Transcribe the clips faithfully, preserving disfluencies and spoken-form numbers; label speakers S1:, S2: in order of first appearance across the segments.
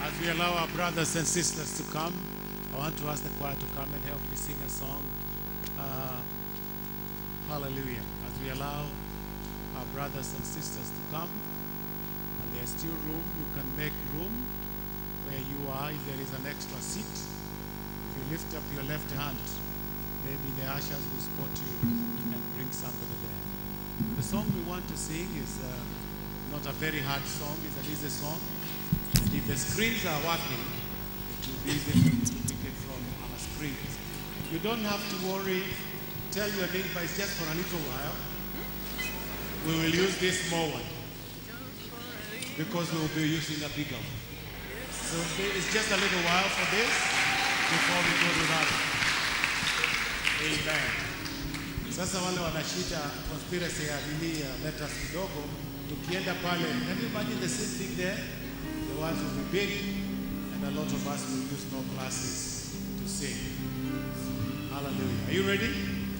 S1: As we allow our brothers and sisters to come, I want to ask the choir to come and help me sing a song. Uh, hallelujah. As we allow our brothers and sisters to come, and there's still room, you can make room where you are. If there is an extra seat, if you lift up your left hand, maybe the ushers will spot you and bring somebody there. The song we want to sing is uh, not a very hard song, it's an easy song. And if the screens are working, it will be easy to pick it from our screens. You don't have to worry. Tell your neighbor it's just for a little while. We will use this small one because we will be using a bigger one. So it's just a little while for this before we go to that. Amen. Sasa wale wanashita conspiracy ya dini ya letters kidogo, tukienda pale, can you imagine the same thing there? The words will be big, and a lot of us will use no glasses to sing. Hallelujah. Are you ready?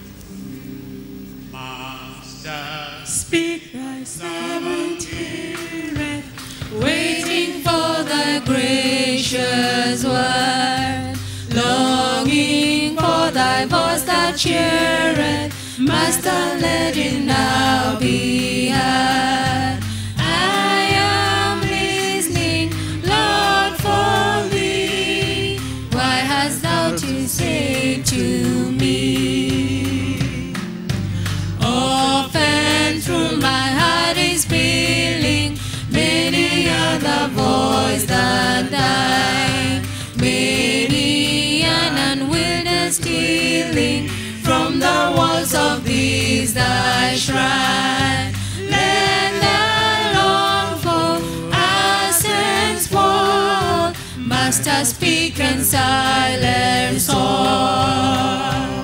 S1: Master,
S2: speak thy servant heareth, waiting for thy gracious word, longing for thy voice that cheereth. Master, let it now be heard. I am listening, Lord, for thee. Why hast thou to say to me? Often through my heart is feeling many other voice than thine, many an unwillingness stealing from the walls of this thy shrine. Let thy longful accents fall, Master, speak and silence all.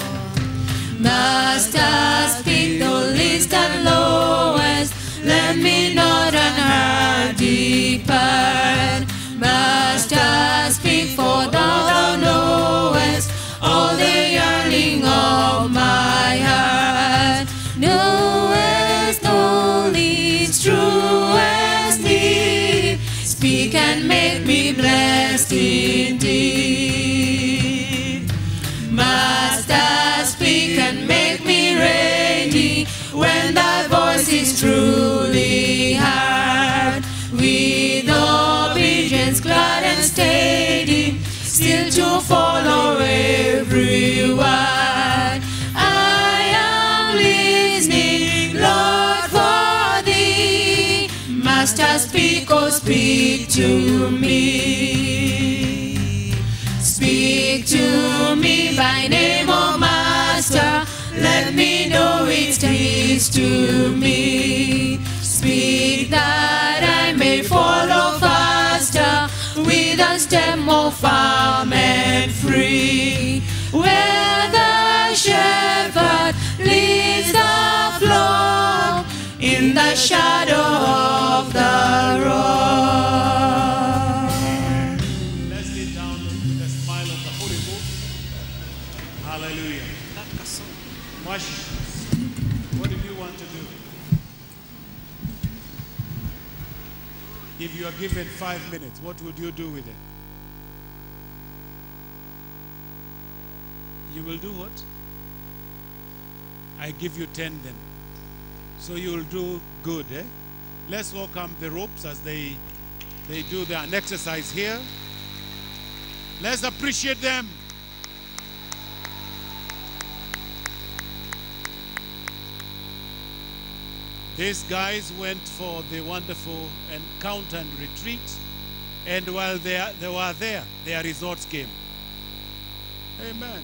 S2: Master, speak the least and lowest, let me not unheard depart. Master, speak, for thou knowest all the yearning of my heart. Knowest all its truest need, speak and make me blessed indeed. Master, speak and make me ready when thy voice is truly heard. With obedience glad and steady, still to follow every word. I am listening, Lord, for thee. Master, speak, oh, speak to me. Speak to me by name, oh Master. Let me know it is to me. Speak that I may follow faster, with a step more firm and free. Where the shepherd leads the flock, in the shadow of the rock.
S1: let's lay down with the smile of the Holy Ghost. Hallelujah. Wash. What did you want to do? If you are given five minutes, what would you do with it? You will do what? I give you ten then. So you will do good, eh? Let's welcome the ropes as they they do their exercise here. Let's appreciate them. These guys went for the wonderful encounter and retreat, and while they, are, they were there, their results came. Amen.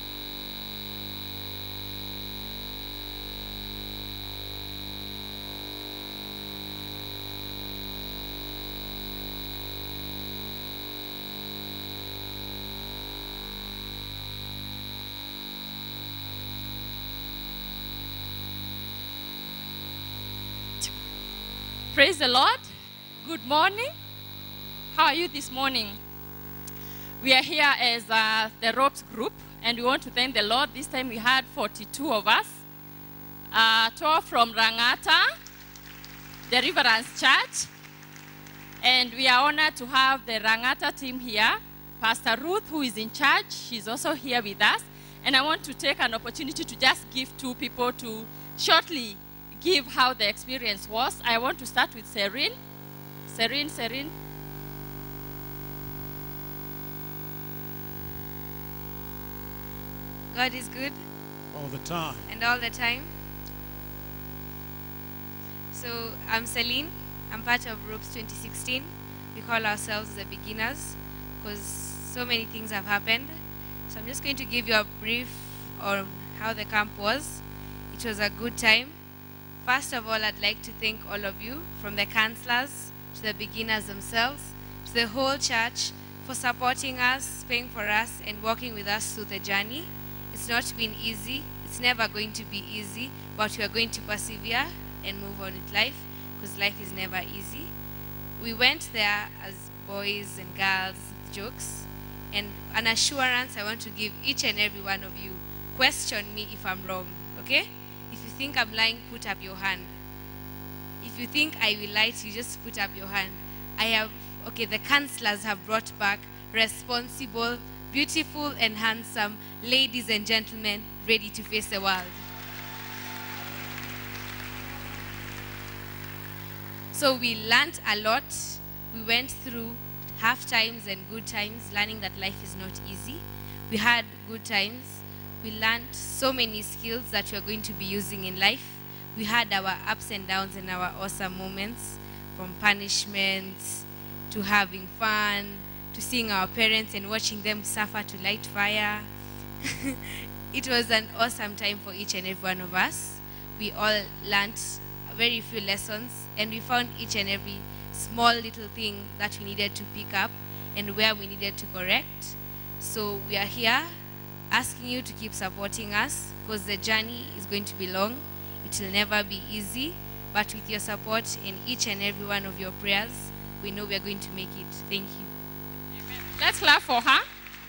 S3: Praise the Lord. Good morning. How are you this morning? We are here as uh, the ropes group, and we want to thank the Lord. This time we had forty-two of us. Uh, twelve from Rangata, Deliverance Church, And we are honored to have the Rangata team here. Pastor Ruth, who is in charge, she's also here with us. And I want to take an opportunity to just give two people to shortly give how the experience was. I want to start with Serene. Serene, Serene.
S4: God is good.
S1: All the time.
S4: And all the time. So I'm Celine. I'm part of Ropes twenty sixteen. We call ourselves the beginners because so many things have happened. So I'm just going to give you a brief on how the camp was. It was a good time. First of all, I'd like to thank all of you, from the counselors to the beginners themselves, to the whole church, for supporting us, praying for us, and walking with us through the journey. It's not been easy. It's never going to be easy, but we are going to persevere and move on with life, because life is never easy. We went there as boys and girls with jokes, and an assurance I want to give each and every one of you. Question me if I'm wrong, okay? If you think I'm lying, put up your hand. If you think I will lie to you, just put up your hand. I have, okay, the counselors have brought back responsible, beautiful and handsome ladies and gentlemen ready to face the world. So we learned a lot. We went through hard times and good times, learning that life is not easy. We had good times. We learned so many skills that we are going to be using in life. We had our ups and downs and our awesome moments, from punishments to having fun, to seeing our parents and watching them suffer to light fire. It was an awesome time for each and every one of us. We all learned very few lessons, and we found each and every small little thing that we needed to pick up and where we needed to correct. So we are here asking you to keep supporting us, because the journey is going to be long. It will never be easy, but with your support and each and every one of your prayers, we know we are going to make it. Thank you.
S3: Amen. Let's clap for her.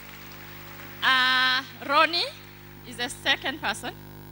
S3: Uh, Ronnie is the second person.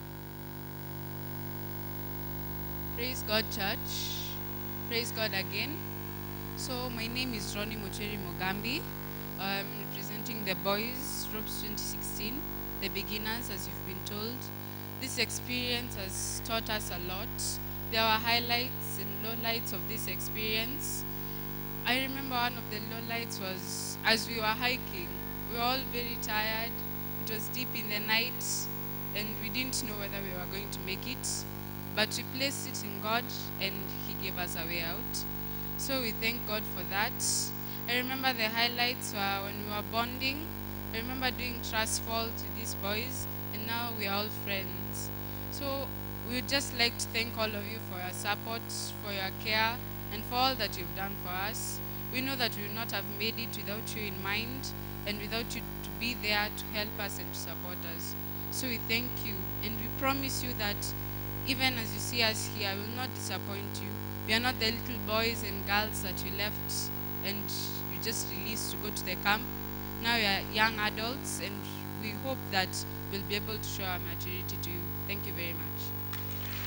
S5: Praise God, church. Praise God again. So my name is Ronnie Mucheri Mogambi. I'm representing the boys, Ropes twenty sixteen, the beginners, as you've been told. This experience has taught us a lot. There were highlights and lowlights of this experience. I remember one of the lowlights was as we were hiking, we were all very tired. It was deep in the night, and we didn't know whether we were going to make it. But we placed it in God, and He gave us a way out. So we thank God for that. I remember the highlights were when we were bonding. I remember doing trust fall to these boys, and now we are all friends. So we would just like to thank all of you for your support, for your care, and for all that you've done for us. We know that we would not have made it without you in mind, and without you to be there to help us and to support us. So we thank you, and we promise you that even as you see us here, I will not disappoint you. We are not the little boys and girls that you left and you just released to go to the camp. Now we are young adults, and we hope that we'll be able to show our maturity to you. Thank you very much.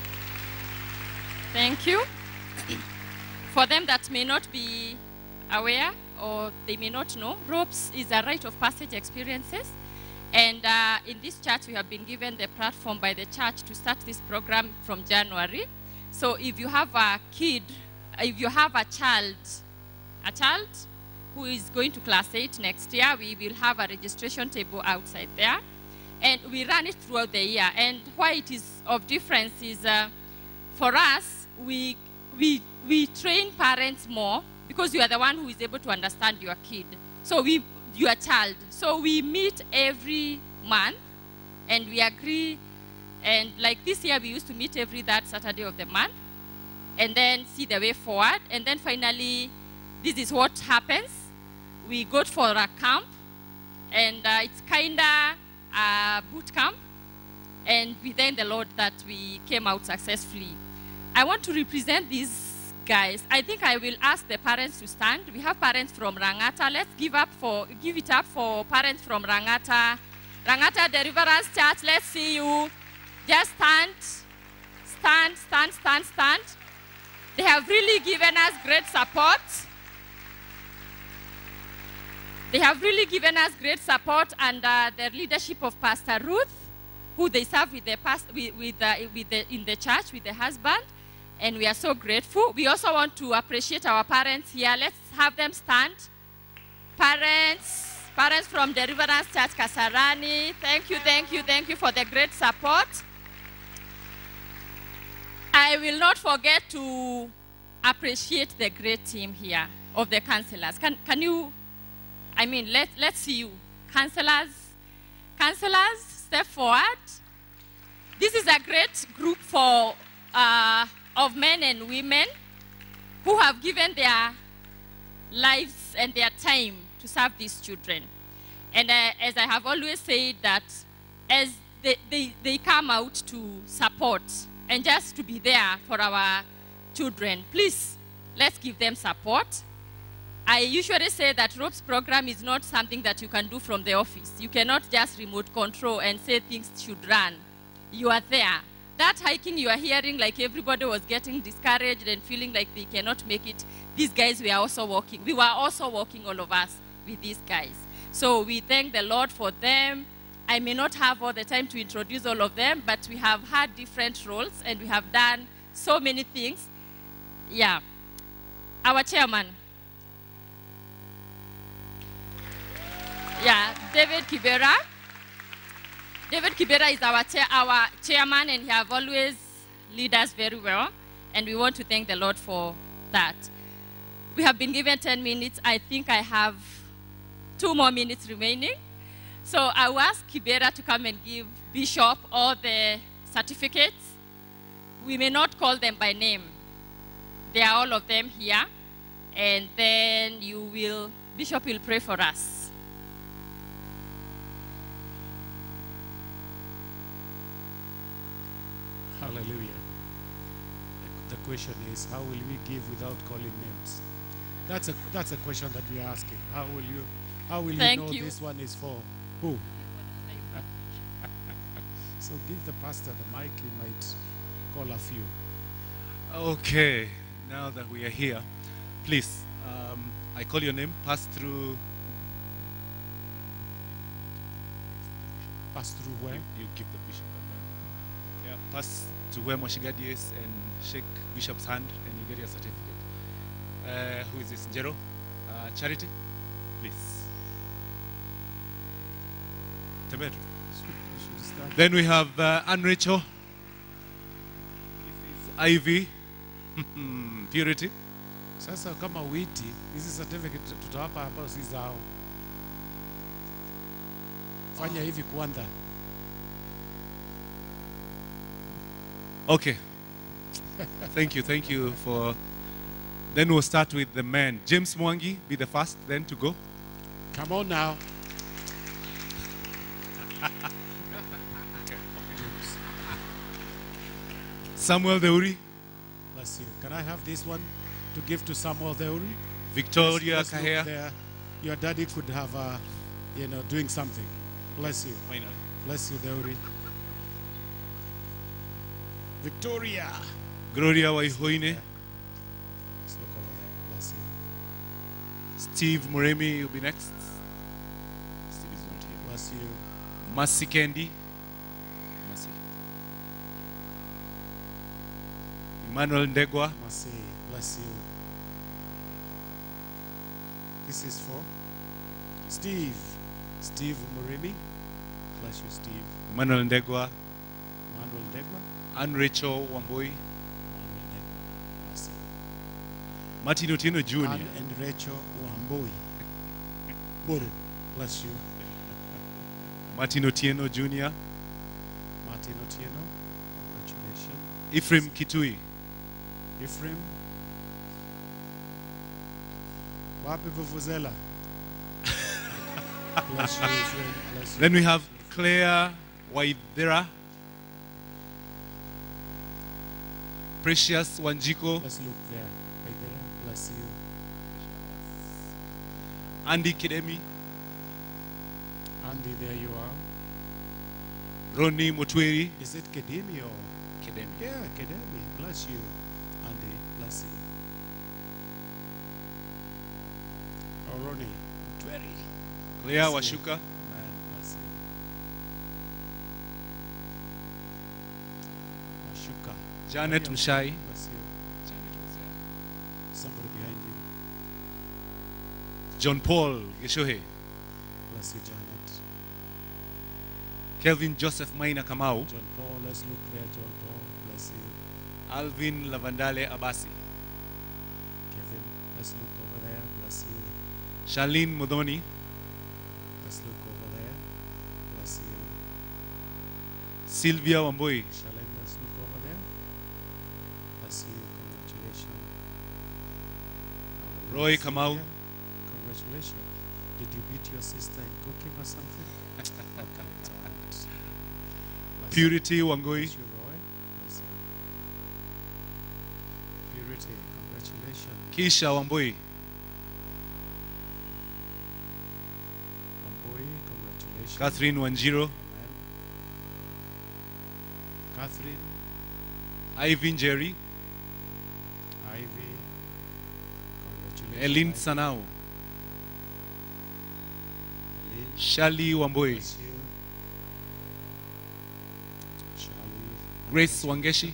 S3: Thank you. For them that may not be aware or they may not know, Ropes is a rite of passage experiences. And uh, in this church, we have been given the platform by the church to start this program from January. So if you have a kid, if you have a child, a child who is going to class eight next year, we will have a registration table outside there. And we run it throughout the year. And why it is of difference is, uh, for us, we, we, we train parents more because you are the one who is able to understand your kid. So we, your child. So we meet every month and we agree. And like this year, we used to meet every third Saturday of the month and then see the way forward. And then finally, this is what happens. We go for a camp, and uh, it's kind of a boot camp. And we thank the Lord that we came out successfully. I want to represent these guys. I think I will ask the parents to stand. We have parents from Rangata. Let's give up for give it up for parents from Rangata. Rangata Deliverance Church, let's see you. Just stand, stand, stand, stand, stand. They have really given us great support. They have really given us great support under the leadership of Pastor Ruth, who they serve with the past, with, with, uh, with the, in the church with the husband, and we are so grateful. We also want to appreciate our parents here. Let's have them stand. Parents, parents from Deliverance Church Kasarani, thank you, thank you, thank you for the great support. I will not forget to appreciate the great team here of the counselors. Can, can you, I mean, let, let's see you. Counselors, counselors, step forward. This is a great group for, uh, of men and women who have given their lives and their time to serve these children. And uh, as I have always said, that as they, they, they come out to support and just to be there for our children, please, let's give them support. I usually say that ROPE's program is not something that you can do from the office. You cannot just remote control and say things should run. You are there. That hiking you are hearing, like everybody was getting discouraged and feeling like they cannot make it, these guys were also walking. We were also walking, all of us, with these guys. So we thank the Lord for them. I may not have all the time to introduce all of them, but we have had different roles and we have done so many things. Yeah. Our chairman. Yeah, David Kibera. David Kibera is our, chair, our chairman, and he have always led us very well, and we want to thank the Lord for that. We have been given ten minutes. I think I have two more minutes remaining. So I will ask Kibera to come and give Bishop all the certificates. We may not call them by name. They are all of them here. And then you will, Bishop will pray for us.
S1: Hallelujah. The question is, how will we give without calling names? That's a that's a question that we are asking. How will you how will
S3: Thank
S1: you know
S3: you.
S1: this one is for who? So give the pastor the mic, he might call a few.
S6: Okay, now that we are here, please, um, I call your name, pass through.
S1: Pass through where?
S6: You, you give the bishop a name. Yeah, pass to where Moshigadi is and shake bishop's hand and you get your certificate. Uh, who is this? Njero? Uh, Charity? Please. Temeru.
S1: You should start.
S6: Then we have uh, Anne Rachel. This is Ivy. Purity.
S1: Sasa kama witi, hizi certificate tutawapa hapa si zao. Fanya hivi kwanza.
S6: Okay. Thank you, thank you for. Then we'll start with the men. James Mwangi, be the first then to go.
S1: Come on now.
S6: Samuel Deuri,
S1: Bless you. Can I have this one to give to Samuel Deuri?
S6: Victoria
S1: Let's- let's look
S6: Kahea.
S1: there. Your daddy could have, uh, you know, doing something. Bless you.
S6: Final.
S1: Bless you, Deuri. Victoria.
S6: Gloria Waihoine,
S1: Let's look over there. Bless you.
S6: Steve Muremi will be next. Steve is not here.
S1: Bless you.
S6: Mercy Kendi. Mercy. Emmanuel Ndegwa.
S1: Mercy. Bless you. This is for Steve. Steve Murimi. Bless you, Steve.
S6: Emmanuel Ndegwa.
S1: Manuel Degwa.
S6: Anne Rachel Wamboi.
S1: Manuel Degwa. Bless you.
S6: Martin Otieno Junior
S1: Anne and Rachel Wamboi. Buru. Bless you.
S6: Martin Otieno Junior
S1: Martin Otieno. Congratulations.
S6: Ephraim Kitui.
S1: Ephraim. Wapi Vuvuzela. Bless you, Ephraim. Bless you.
S6: Then we have Claire Waithera. Precious Wanjiko.
S1: Let's look there. Right there. Bless you.
S6: Andy Kidemi.
S1: Andy, there you are.
S6: Ronnie Motweri.
S1: Is it Kedemi or?
S6: Kidemi.
S1: Yeah, Kedemi. Bless you. Andy, bless you. Oh, Ronnie. Tweri.
S6: Claire Washuka,
S1: Man, bless you. Washuka.
S6: Janet
S1: Maria,
S6: Mshai.
S1: bless you.
S6: Janet was there.
S1: Somebody behind you.
S6: John Paul Geshohe,
S1: Bless you, Janet.
S6: Kelvin Joseph Maina Kamau,
S1: John Paul, let's look there, John Paul. Bless you.
S6: Alvin Lavandale Abasi,
S1: Kevin, let's look over there. Bless you.
S6: Charlene Modoni,
S1: Let's look over there. Bless you.
S6: Sylvia Wambui,
S1: Shalem, let's look over there. Bless you. Congratulations. Hallelujah.
S6: Roy
S1: Sylvia,
S6: Kamau.
S1: Congratulations. Did you beat your sister in cooking or something? Okay, it's all right. Bless you.
S6: Purity Wangui,
S1: Bless you, Roy. Bless you. Purity, congratulations.
S6: Kisha Wambui,
S1: Wambui, congratulations.
S6: Catherine Wanjiro,
S1: Amen. Catherine,
S6: Ivan Jerry,
S1: Ivy, congratulations.
S6: Elin
S1: Ivy.
S6: Sanau,
S1: Elin,
S6: Shali Wambui,
S1: bless you. Charlie,
S6: Grace Wangeshi,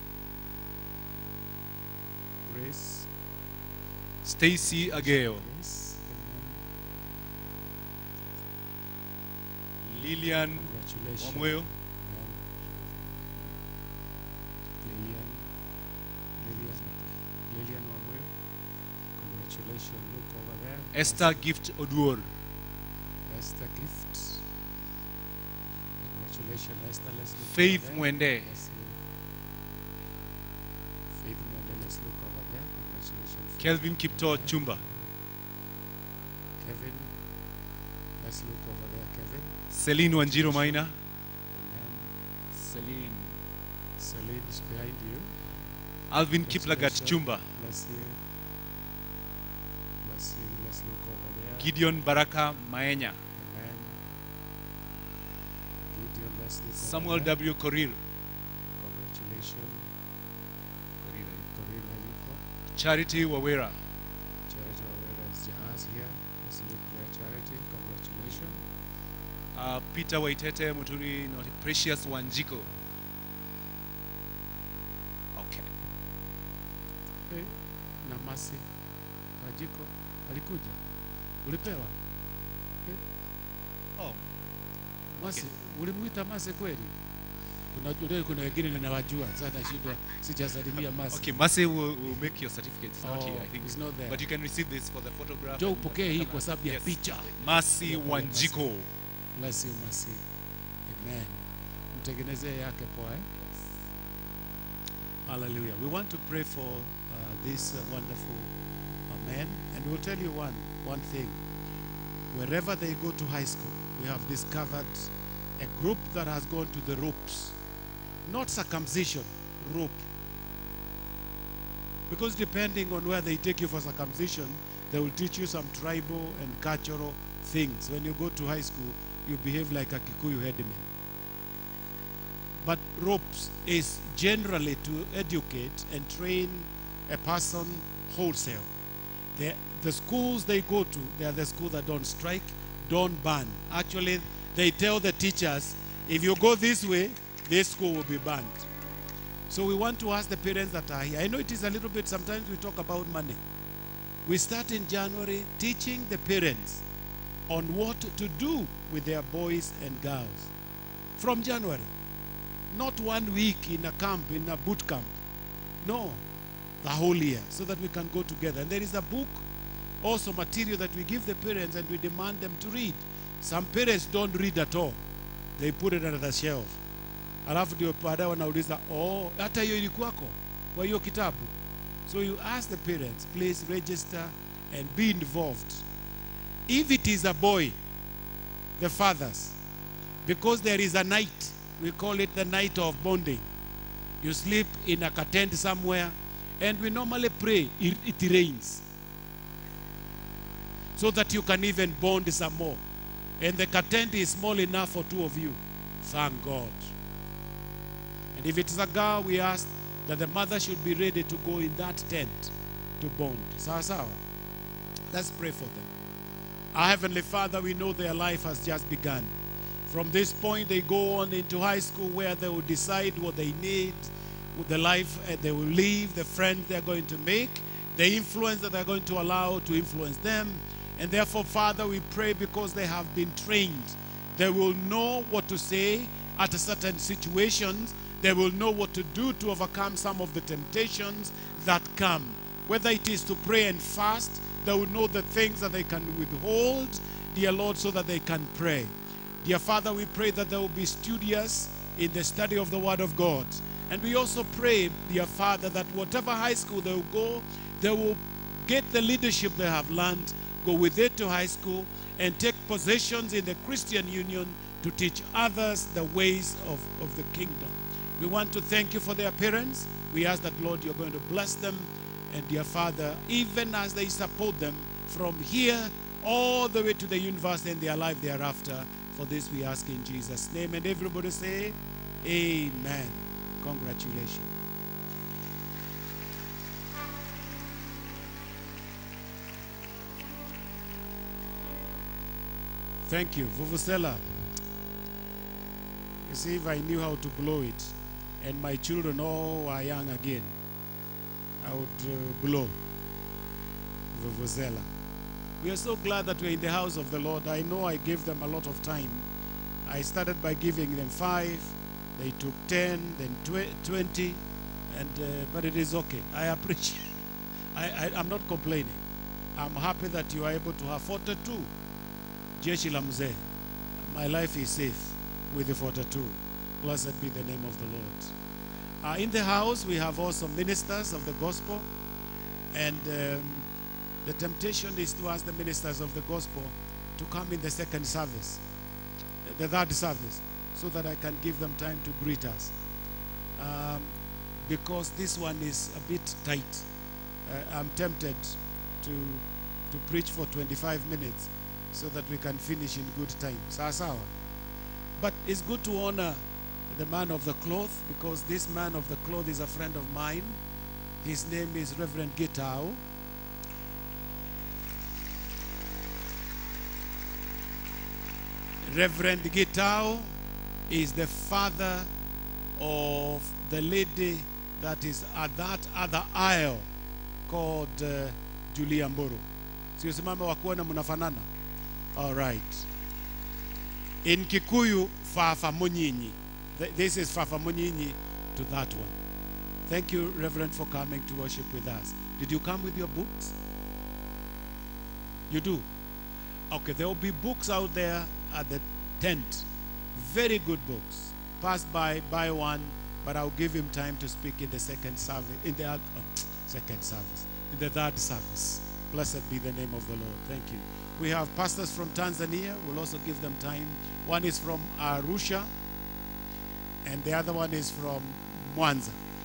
S1: Grace,
S6: Stacy Ageo,
S1: Grace, amen.
S6: Lilian
S1: Congratulations.
S6: Wamuyo,
S1: Amen. Lillian, Lillian, Lillian Wamuyo, congratulations. Look over there.
S6: Esther Gift Oduor,
S1: Esther Gifts. Congratulations, Esther. Let's look
S6: Faith
S1: over there.
S6: Mwende,
S1: Bless you. Faith Mwende, let's look over there. Congratulations. Faith.
S6: Kelvin Kipto Chumba,
S1: Kevin, let's look over there, Kevin.
S6: Celine Wanjiro Maina,
S1: Amen.
S6: Celine,
S1: Celine is behind you.
S6: Alvin Kiplagat
S1: Congratulations.
S6: Chumba,
S1: Bless you. Bless you. Let's look over there.
S6: Gideon Baraka Maenya,
S1: Amen. Gideon, let's look
S6: Samuel
S1: over there.
S6: W. Korir,
S1: Congratulations. Corina Yuko.
S6: Charity Wawera,
S1: Charity Wawera is Jahaz here. Let's look there, Charity. Congratulations.
S6: uh, Peter Waitete Muturi, not Precious Wanjiko. Okay.
S1: Hey, na Masi Wajiko alikuja. Ulipewa?
S6: Oh,
S1: Masi, ulimuita Masi kweli? Kuna kuna wengine ninawajua. Sasa nashindwa sijasalimia Masi.
S6: okay. Masi will, will make your certificate. It's not
S1: Oh,
S6: here, I think.
S1: it's not there.
S6: But you can receive this for the photograph.
S1: Joe,
S6: and
S1: upokee hii kwa sababu ya
S6: Yes.
S1: picha.
S6: Masi
S1: Pole, pole,
S6: Wanjiko.
S1: Bless you, Masi. Amen. Mtengenezee yake poa, eh? Hallelujah. We want to pray for uh, this uh, wonderful uh, man, and we'll tell you one one thing. Wherever they go to high school, we have discovered a group that has gone to the ropes, not circumcision, rope. Because depending on where they take you for circumcision, they will teach you some tribal and cultural things. When you go to high school, you behave like a Kikuyu headman. But ropes is generally to educate and train a person wholesale. The, the schools they go to, they are the schools that don't strike, don't ban. Actually, they tell the teachers, if you go this way, this school will be banned. So we want to ask the parents that are here. I know it is a little bit, sometimes we talk about money. We start in January teaching the parents on what to do with their boys and girls. From January. Not one week in a camp, in a boot camp. No, the whole year, so that we can go together. And there is a book, also material that we give the parents and we demand them to read. Some parents don't read at all. They put it under the shelf. Alafu ndio baadaye wanauliza, oh, hata hiyo ilikuwako kwa hiyo kitabu. So you ask the parents, please register and be involved. If it is a boy, the fathers, because there is a night, we call it the night of bonding. You sleep in a tent somewhere, and we normally pray it, it rains, so that you can even bond some more. And the tent is small enough for two of you. Thank God. And if it is a girl, we ask that the mother should be ready to go in that tent to bond. Sawa sawa. Let's pray for them. Our Heavenly Father, we know their life has just begun. From this point, they go on into high school where they will decide what they need, with the life uh, they will live, the friends they're going to make, the influence that they're going to allow to influence them. And therefore, Father, we pray because they have been trained. They will know what to say at a certain situations. They will know what to do to overcome some of the temptations that come. Whether it is to pray and fast, they will know the things that they can withhold, dear Lord, so that they can pray. Dear Father, we pray that they will be studious in the study of the Word of God. And we also pray, dear Father, that whatever high school they will go, they will get the leadership they have learned, go with it to high school, and take positions in the Christian Union to teach others the ways of, of the kingdom. We want to thank you for their parents. We ask that, Lord, you're going to bless them. And dear Father, even as they support them from here all the way to the university and their life thereafter, for this we ask in Jesus' name. And everybody say, amen. Congratulations. Thank you. Vuvuzela. You see, if I knew how to blow it, and my children all are young again, I would uh, blow Vuvuzela. We are so glad that we're in the house of the Lord. I know I gave them a lot of time. I started by giving them five. They took ten, then tw twenty, and uh, but it is okay. I appreciate. I, I I'm not complaining. I'm happy that you are able to have forty-two. Jeshi la mzee. My life is safe with the forty-two. Blessed be the name of the Lord. Uh, in the house, we have also ministers of the gospel, and um, the temptation is to ask the ministers of the gospel to come in the second service, the third service, so that I can give them time to greet us. Um, because this one is a bit tight. Uh, I'm tempted to, to preach for twenty-five minutes so that we can finish in good time. Sawa. But it's good to honor the man of the cloth, because this man of the cloth is a friend of mine. His name is Reverend Gitao. Reverend Gitao is the father of the lady that is at that other aisle called uh, Julia Mburu. Sio simama wakuona munafanana? All right. In Kikuyu, Fafa Munyinyi. This is Fafa Munyinyi to that one. Thank you, Reverend, for coming to worship with us. Did you come with your books? You do? Okay, there will be books out there at the tent. Very good books. Pass by, buy one, but I'll give him time to speak in the second service, in the oh, second service, in the third service. Blessed be the name of the Lord. Thank you. We have pastors from Tanzania. We'll also give them time. One is from Arusha, and the other one is from Mwanza.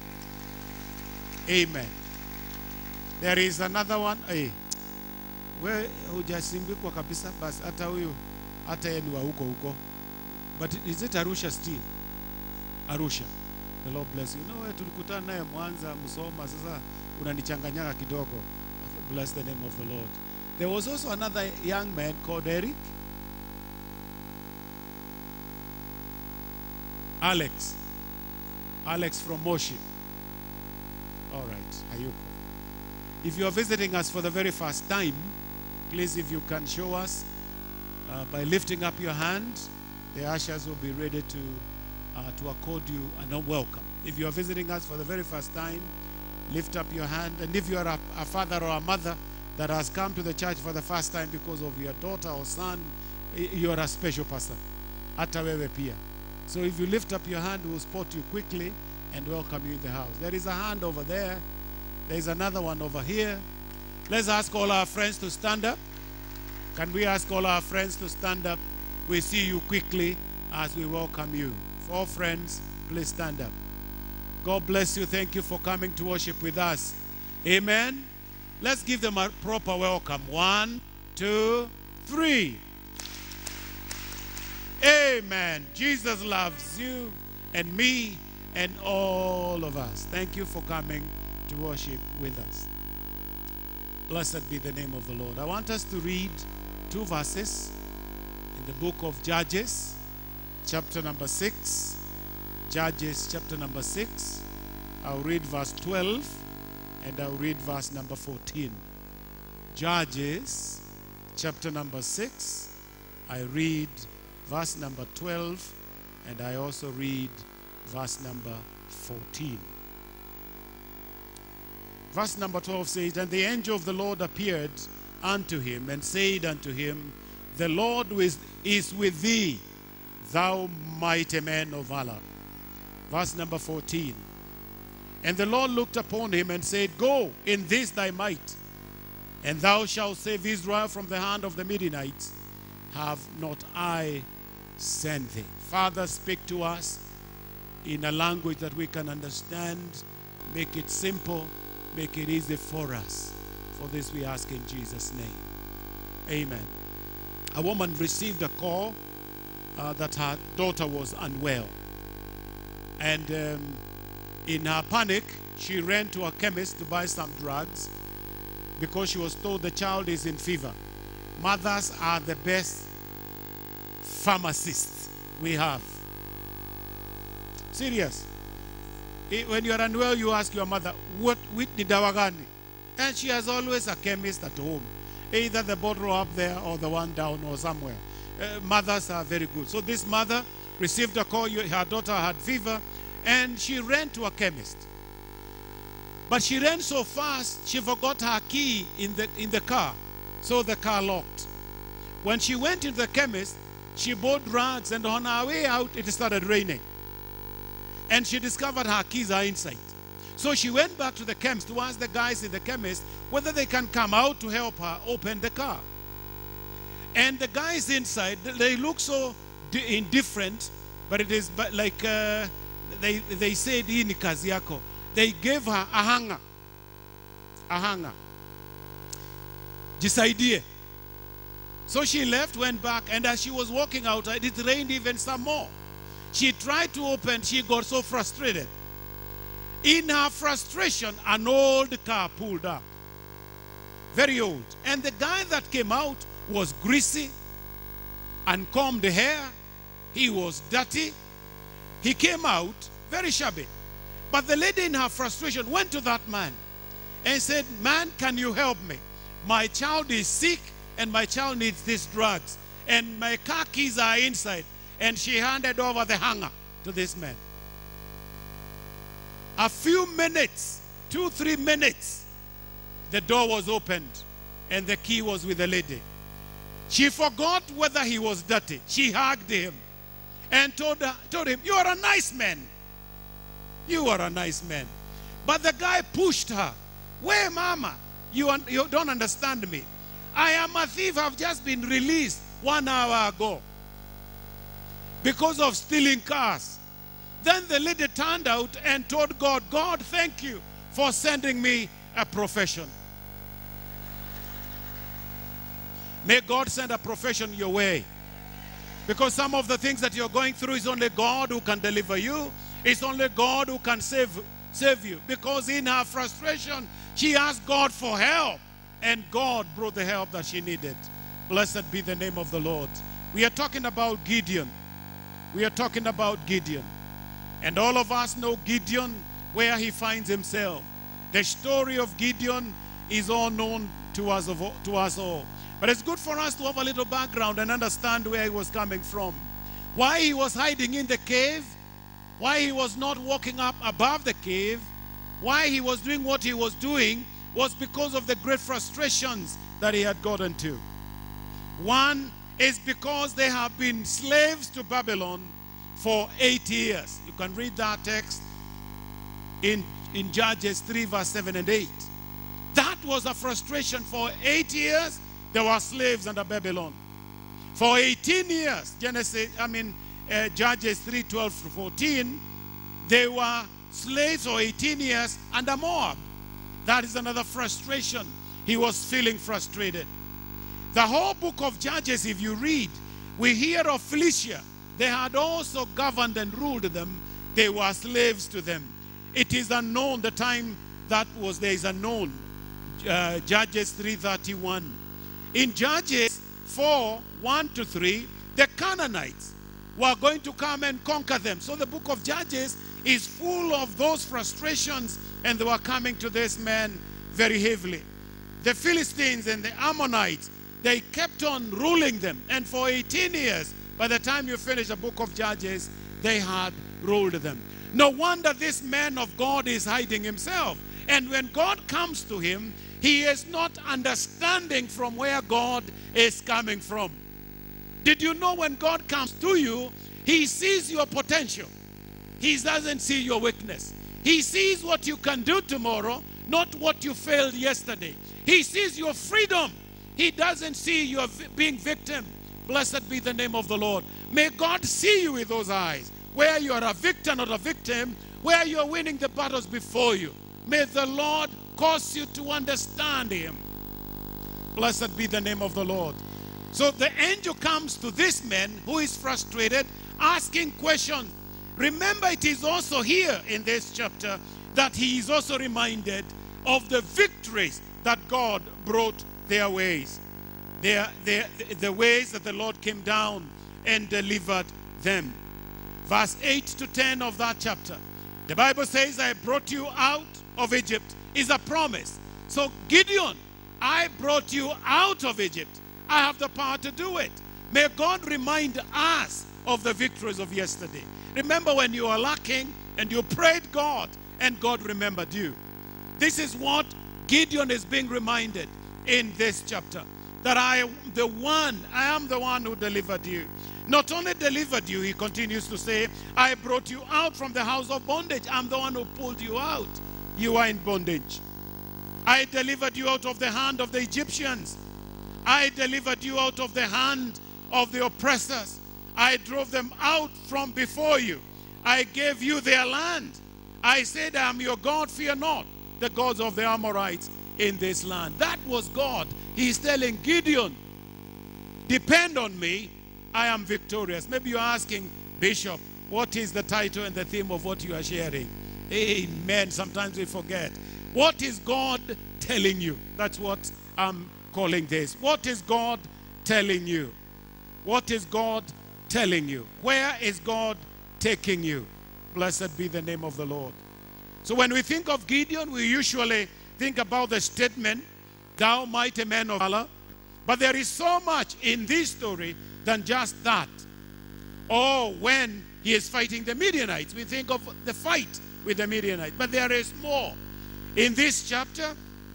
S1: Amen. There is another one. Hey, where hujasimbikwa kabisa basi hata huyu hata yeye ni wa huko huko. But is it Arusha still? Arusha. The Lord bless you. No, tulikutana naye Mwanza, Musoma, sasa unanichanganyanga kidogo. Bless the name of the Lord. There was also another young man called Eric. Alex. Alex from Moshi. All right, Ayuko. If you are visiting us for the very first time, please, if you can show us uh, by lifting up your hand, the ushers will be ready to, uh, to accord you a welcome. If you are visiting us for the very first time, lift up your hand. And if you are a, a father or a mother that has come to the church for the first time because of your daughter or son, you are a special person. Hata wewe pia. So if you lift up your hand, we'll spot you quickly and welcome you in the house. There is a hand over there. There is another one over here. Let's ask all our friends to stand up. Can we ask all our friends to stand up? We see you quickly as we welcome you. Four friends, please stand up. God bless you. Thank you for coming to worship with us. Amen. Let's give them a proper welcome. One, two, three. Amen. Jesus loves you and me and all of us. Thank you for coming to worship with us. Blessed be the name of the Lord. I want us to read two verses in the book of Judges, chapter number six. Judges, chapter number six. I'll read verse twelve and I'll read verse number fourteen. Judges, chapter number six. I read verse number twelve and I also read verse number fourteen. Verse number twelve says, "And the angel of the Lord appeared unto him and said unto him, The Lord is with thee, thou mighty man of valor." Verse number fourteen. "And the Lord looked upon him and said, Go in this thy might, and thou shalt save Israel from the hand of the Midianites. Have not I sent thee?" Father, speak to us in a language that we can understand. Make it simple. Make it easy for us. For this we ask in Jesus' name. Amen. A woman received a call uh, that her daughter was unwell. And um, in her panic, she ran to a chemist to buy some drugs because she was told the child is in fever. Mothers are the best pharmacists we have. Serious. When you are unwell, you ask your mother, what with the dawagani? And she has always a chemist at home. Either the bottle up there or the one down or somewhere. Uh, mothers are very good. So this mother received a call, her daughter had fever, and she ran to a chemist. But she ran so fast, she forgot her key in the, in the car. So the car locked. When she went into the chemist, she bought drugs, and on her way out, it started raining. And she discovered her keys are inside. So she went back to the chemist to ask the guys in the chemist whether they can come out to help her open the car. And the guys inside, they look so indifferent, but it is like uh, they, they said, "Hii ni kazi yako." They gave her a hanger. A hanger. Jisaidie. So she left, went back, and as she was walking out, it rained even some more. She tried to open, she got so frustrated. In her frustration, an old car pulled up. Very old. And the guy that came out was greasy, uncombed hair. He was dirty. He came out very shabby. But the lady in her frustration went to that man and said, "Man, can you help me? My child is sick and my child needs these drugs. And my car keys are inside." And she handed over the hanger to this man. A few minutes, two, three minutes, the door was opened and the key was with the lady. She forgot whether he was dirty. She hugged him and told, her, told him, "You are a nice man. You are a nice man." But the guy pushed her. "Where, mama? You, un you don't understand me. I am a thief. I've just been released one hour ago because of stealing cars." Then the lady turned out and told God, "God, thank you for sending me a profession." May God send a profession your way. Because some of the things that you're going through is only God who can deliver you. It's only God who can save, save you. Because in her frustration, she asked God for help. And God brought the help that she needed. Blessed be the name of the Lord. We are talking about Gideon. We are talking about Gideon. And all of us know Gideon, where he finds himself. The story of Gideon is all known to us, of, to us all. But it's good for us to have a little background and understand where he was coming from. Why he was hiding in the cave. Why he was not walking up above the cave. Why he was doing what he was doing was because of the great frustrations that he had gotten to. One is because they have been slaves to Babylon for eight years. You can read that text in, in Judges three, verse seven and eight. That was a frustration. For eight years, they were slaves under Babylon. For eighteen years, Genesis, I mean, uh, Judges three, twelve to fourteen, they were slaves for eighteen years under Moab. That is another frustration. He was feeling frustrated. The whole book of Judges, if you read, we hear of Philistia. They had also governed and ruled them. They were slaves to them. It is unknown, the time that was there is unknown. Uh, Judges three thirty-one. In Judges four, one to three, the Canaanites were going to come and conquer them. So the book of Judges is full of those frustrations, and they were coming to this man very heavily. The Philistines and the Ammonites, they kept on ruling them. And for eighteen years, by the time you finish the book of Judges, they had ruled them. No wonder this man of God is hiding himself. And when God comes to him, he is not understanding from where God is coming from. Did you know when God comes to you, he sees your potential. He doesn't see your weakness. He sees what you can do tomorrow, not what you failed yesterday. He sees your freedom. He doesn't see you being victim. Blessed be the name of the Lord. May God see you with those eyes, where you are a victor, not a victim, where you are winning the battles before you. May the Lord cause you to understand him. Blessed be the name of the Lord. So the angel comes to this man who is frustrated, asking questions. Remember, it is also here in this chapter that he is also reminded of the victories that God brought their ways. Their, their, the ways that the Lord came down and delivered them. Verse eight to ten of that chapter. The Bible says, I brought you out of Egypt, is a promise. So Gideon, I brought you out of Egypt. I have the power to do it. May God remind us of the victories of yesterday. Remember when you were lacking and you prayed God and God remembered you. This is what Gideon is being reminded in this chapter. That I am the one, I am the one who delivered you. Not only delivered you, he continues to say, I brought you out from the house of bondage. I'm the one who pulled you out. You are in bondage. I delivered you out of the hand of the Egyptians. I delivered you out of the hand of the oppressors. I drove them out from before you. I gave you their land. I said, I am your God, fear not the gods of the Amorites in this land. That was God. He's telling Gideon, depend on me, I am victorious. Maybe you're asking, Bishop, what is the title and the theme of what you are sharing? Amen. Sometimes we forget. What is God telling you? That's what I'm calling this. What is God telling you? What is God telling you? Where is God taking you? Blessed be the name of the Lord. So when we think of Gideon, we usually think about the statement, thou mighty man of valor. But there is so much in this story than just that. Or when he is fighting the Midianites, we think of the fight with the Midianites. But there is more. In this chapter,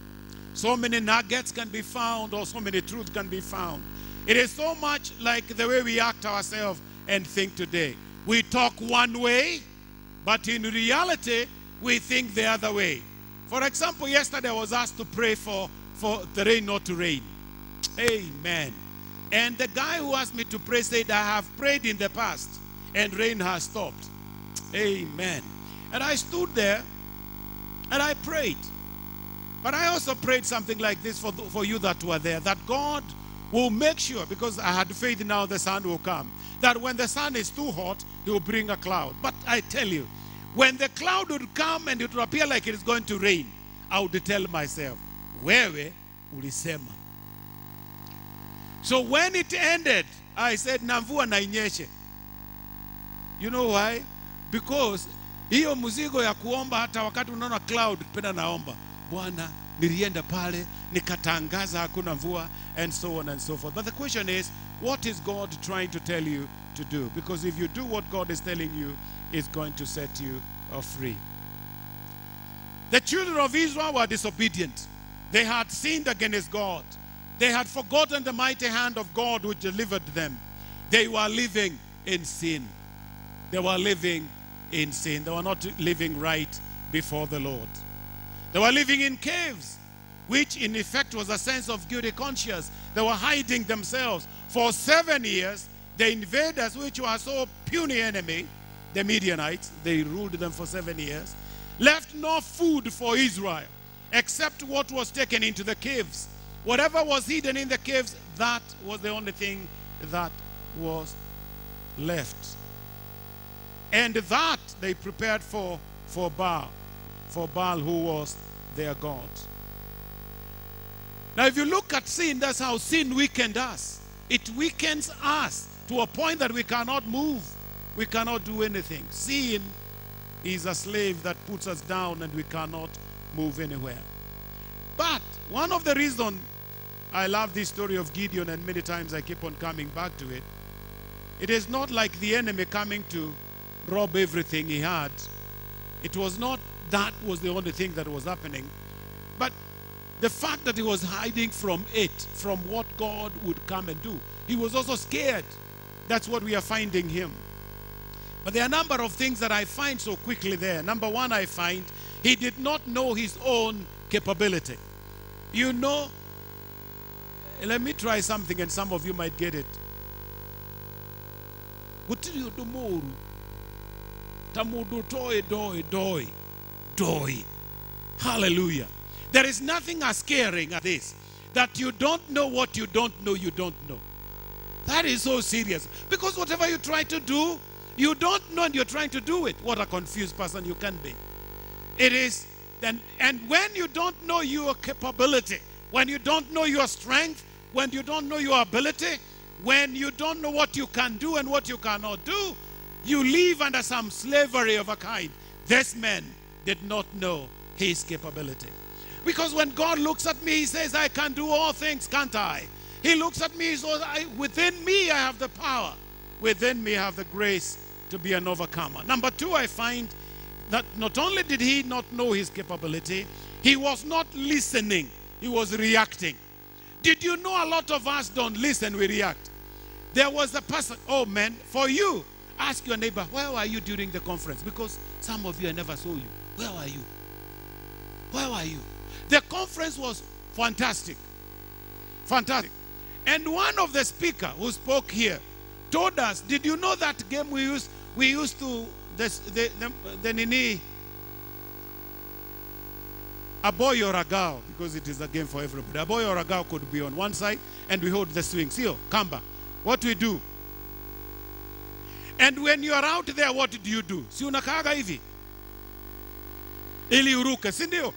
S1: so many nuggets can be found, or so many truths can be found. It is so much like the way we act ourselves and think today. We talk one way, but in reality, we think the other way. For example, yesterday I was asked to pray for, for the rain not to rain. Amen. And the guy who asked me to pray said, I have prayed in the past and rain has stopped. Amen. And I stood there and I prayed. But I also prayed something like this for, for you that were there, that God will make sure, because I had faith now the sun will come, that when the sun is too hot, he will bring a cloud. But I tell you, when the cloud would come and it would appear like it is going to rain, I would tell myself, wewe ulisema. So when it ended, I said, Navua na inyeshe. You know why? Because hiyo muzigo ya kuomba hata wakati unaona cloud, penda naomba, Bwana, nilienda pale, nikatangaza hakuna mvua, and so on and so forth. But the question is, what is God trying to tell you to do? Because if you do what God is telling you, it's going to set you free. The children of Israel were disobedient. They had sinned against God. They had forgotten the mighty hand of God which delivered them. They were living in sin. They were living in sin. They were not living right before the Lord. They were living in caves, which in effect was a sense of guilty conscience. They were hiding themselves. For seven years, the invaders, which were so puny enemy, the Midianites, they ruled them for seven years, left no food for Israel except what was taken into the caves. Whatever was hidden in the caves, that was the only thing that was left. And that they prepared for, for Baal, for Baal who was their God. Now if you look at sin, that's how sin weakened us. It weakens us to a point that we cannot move. We cannot do anything. Sin is a slave that puts us down and we cannot move anywhere. But one of the reasons I love this story of Gideon, and many times I keep on coming back to it, it is not like the enemy coming to rob everything he had. It was not that was the only thing that was happening, but the fact that he was hiding from it, from what God would come and do. He was also scared. That's what we are finding him. But there are a number of things that I find so quickly there. Number one, I find he did not know his own capability. You know, let me try something and some of you might get it. Hallelujah. There is nothing as scaring as this, that you don't know what you don't know you don't know. That is so serious. Because whatever you try to do, you don't know and you're trying to do it. What a confused person you can be. It is, then, and when you don't know your capability, when you don't know your strength, when you don't know your ability, when you don't know what you can do and what you cannot do, you live under some slavery of a kind. This man did not know his capability. Because when God looks at me, he says, I can do all things, can't I? He looks at me, so I, within me I have the power. Within me I have the grace to be an overcomer. Number two, I find that not only did he not know his capability, he was not listening. He was reacting. Did you know a lot of us don't listen, we react? There was a person, oh man, for you, ask your neighbor, where were you during the conference? Because some of you, I never saw you. Where were you? Where were you? The conference was fantastic. Fantastic. And one of the speakers who spoke here told us, did you know that game we used, we used to, this, the, the, the Nini, a boy or a girl, because it is a game for everybody. A boy or a girl could be on one side and we hold the swing. See, Kamba, what we do? And when you are out there, what do you do? Si unakaga hivi? Ili uruke, si ndio?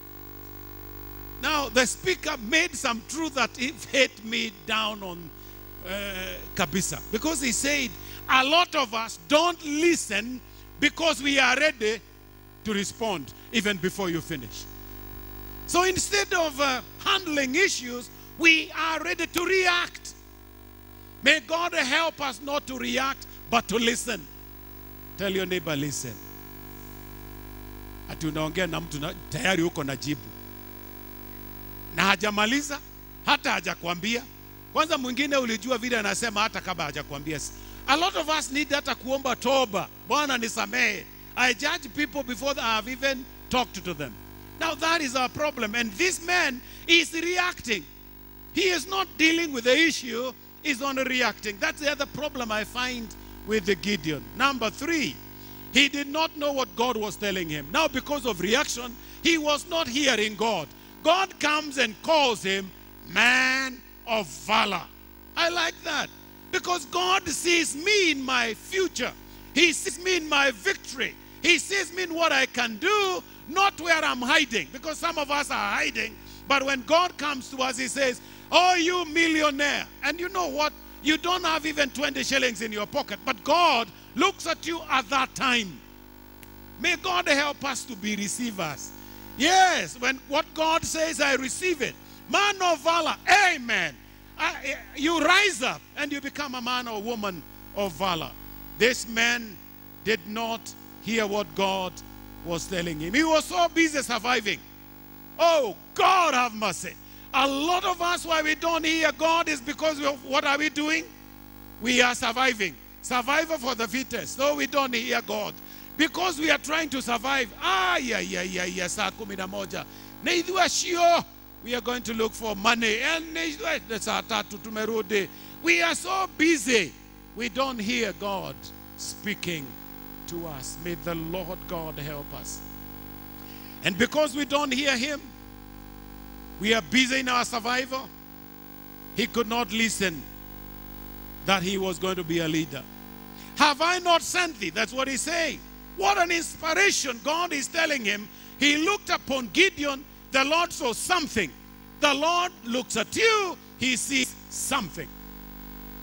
S1: Now, the speaker made some truth that it hit me down on uh, kabisa. Because he said, a lot of us don't listen because we are ready to respond even before you finish. So instead of uh, handling issues, we are ready to react. May God help us not to react, but to listen. Tell your neighbor, listen. Ati unaongea na mtu tayari uko na jibu. Na hajamaliza, hata hajakwambia. Kwanza mwingine ulijua vile anasema hata kama hajakwambia. A lot of us need hata kuomba toba. Bwana nisamehe. I judge people before I have even talked to them. Now that is our problem. And this man is reacting. He is not dealing with the issue. He's only reacting. That's the other problem I find with the Gideon. Number three, he did not know what God was telling him. Now because of reaction, he was not hearing God. God comes and calls him man of valor. I like that. Because God sees me in my future. He sees me in my victory. He sees me in what I can do, not where I'm hiding. Because some of us are hiding. But when God comes to us, he says, oh, you millionaire. And you know what? You don't have even twenty shillings in your pocket. But God looks at you at that time. May God help us to be receivers. Yes, when what God says, I receive it. Man of valor, amen. I, you rise up and you become a man or woman of valor. This man did not hear what God was telling him. He was so busy surviving. Oh, God have mercy. A lot of us, why we don't hear God is because we, what are we doing? We are surviving. Survivor for the fittest. So we don't hear God. Because we are trying to survive. Ah, yeah, yeah, yeah, yeah. Saa kumi na moja. Na idhua shio. We are going to look for money. And saa tatu tumerudi. We are so busy. We don't hear God speaking to us. May the Lord God help us. And because we don't hear him, we are busy in our survival. He could not listen that he was going to be a leader. Have I not sent thee? That's what he's saying. What an inspiration God is telling him. He looked upon Gideon. The Lord saw something. The Lord looks at you. He sees something.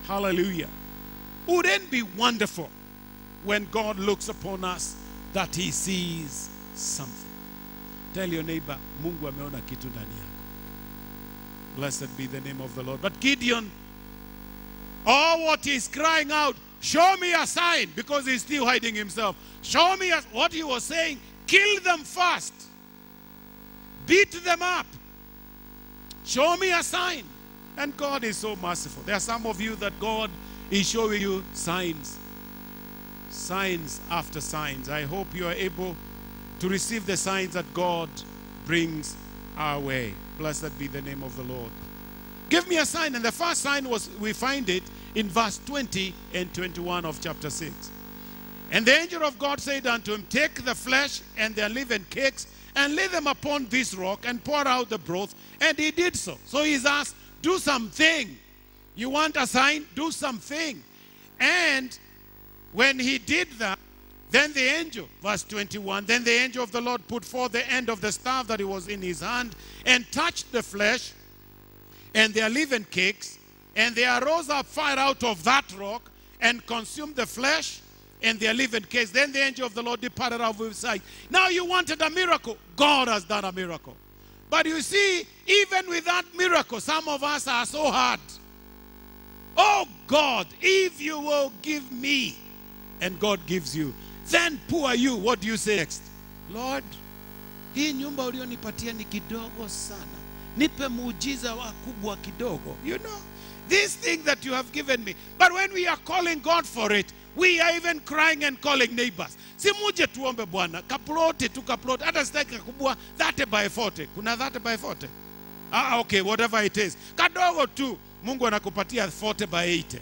S1: Hallelujah. Wouldn't it be wonderful when God looks upon us that he sees something? Tell your neighbor, Mungu ameona kitu ndani yako. Blessed be the name of the Lord. But Gideon, all what he's crying out, show me a sign, because he's still hiding himself. Show me a, what he was saying, kill them first. Beat them up. Show me a sign. And God is so merciful. There are some of you that God is showing you signs. Signs after signs. I hope you are able to receive the signs that God brings our way. Blessed be the name of the Lord. Give me a sign. And the first sign was, we find it in verse twenty and twenty-one of chapter six. And the angel of God said unto him, take the flesh and the unleavened cakes and lay them upon this rock and pour out the broth. And he did so. So he's asked, do something. You want a sign? Do something. And when he did that, then the angel, verse twenty-one, then the angel of the Lord put forth the end of the staff that he was in his hand and touched the flesh and the unleavened cakes, and there arose up fire out of that rock and consumed the flesh and the unleavened cakes. Then the angel of the Lord departed out of his sight. Now you wanted a miracle. God has done a miracle. But you see, even with that miracle, some of us are so hard. Oh God, if you will give me, and God gives you, then poor you. What do you say next? Lord, hii nyumba ulionipatia ni kidogo sana. Nipe muujiza wa kubwa kidogo. You know, these things that you have given me. But when we are calling God for it, we are even crying and calling neighbors. Si muje tuombe Bwana, kaplote tu kaplote, hata sitaki kubwa thirty by forty. Kuna thirty by forty? Ah, okay, whatever it is. Kadogo tu, Mungu anakupatia forty by eighty.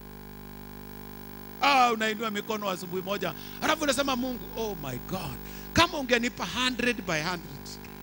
S1: Ah, unainua mikono asubuhi moja. Alafu unasema Mungu, oh my God, kama ungenipa one hundred by one hundred.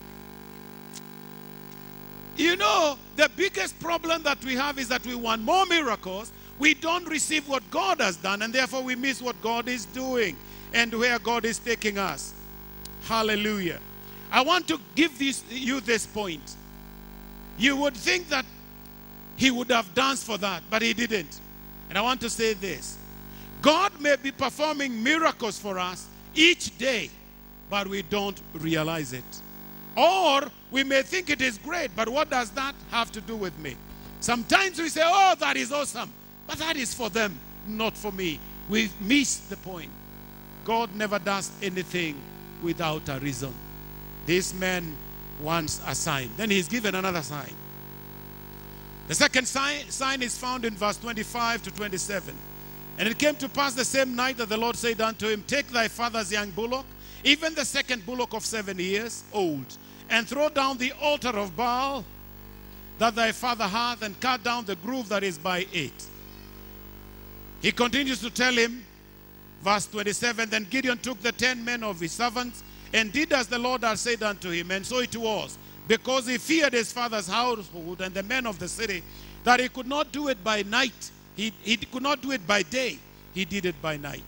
S1: You know, the biggest problem that we have is that we want more miracles. We don't receive what God has done, and therefore we miss what God is doing and where God is taking us. Hallelujah. I want to give this, you this point. You would think that he would have danced for that, but he didn't. And I want to say this. God may be performing miracles for us each day, but we don't realize it. Or we may think it is great, but what does that have to do with me? Sometimes we say, oh, that is awesome. But that is for them, not for me. We've missed the point. God never does anything without a reason. This man wants a sign. Then he's given another sign. The second sign, sign is found in verse twenty-five to twenty-seven. And it came to pass the same night that the Lord said unto him, take thy father's young bullock, even the second bullock of seven years old, and throw down the altar of Baal that thy father hath, and cut down the grove that is by it. He continues to tell him, verse twenty-seven, then Gideon took the ten men of his servants, and did as the Lord had said unto him. And so it was, because he feared his father's household and the men of the city, that he could not do it by night. He, he could not do it by day. He did it by night.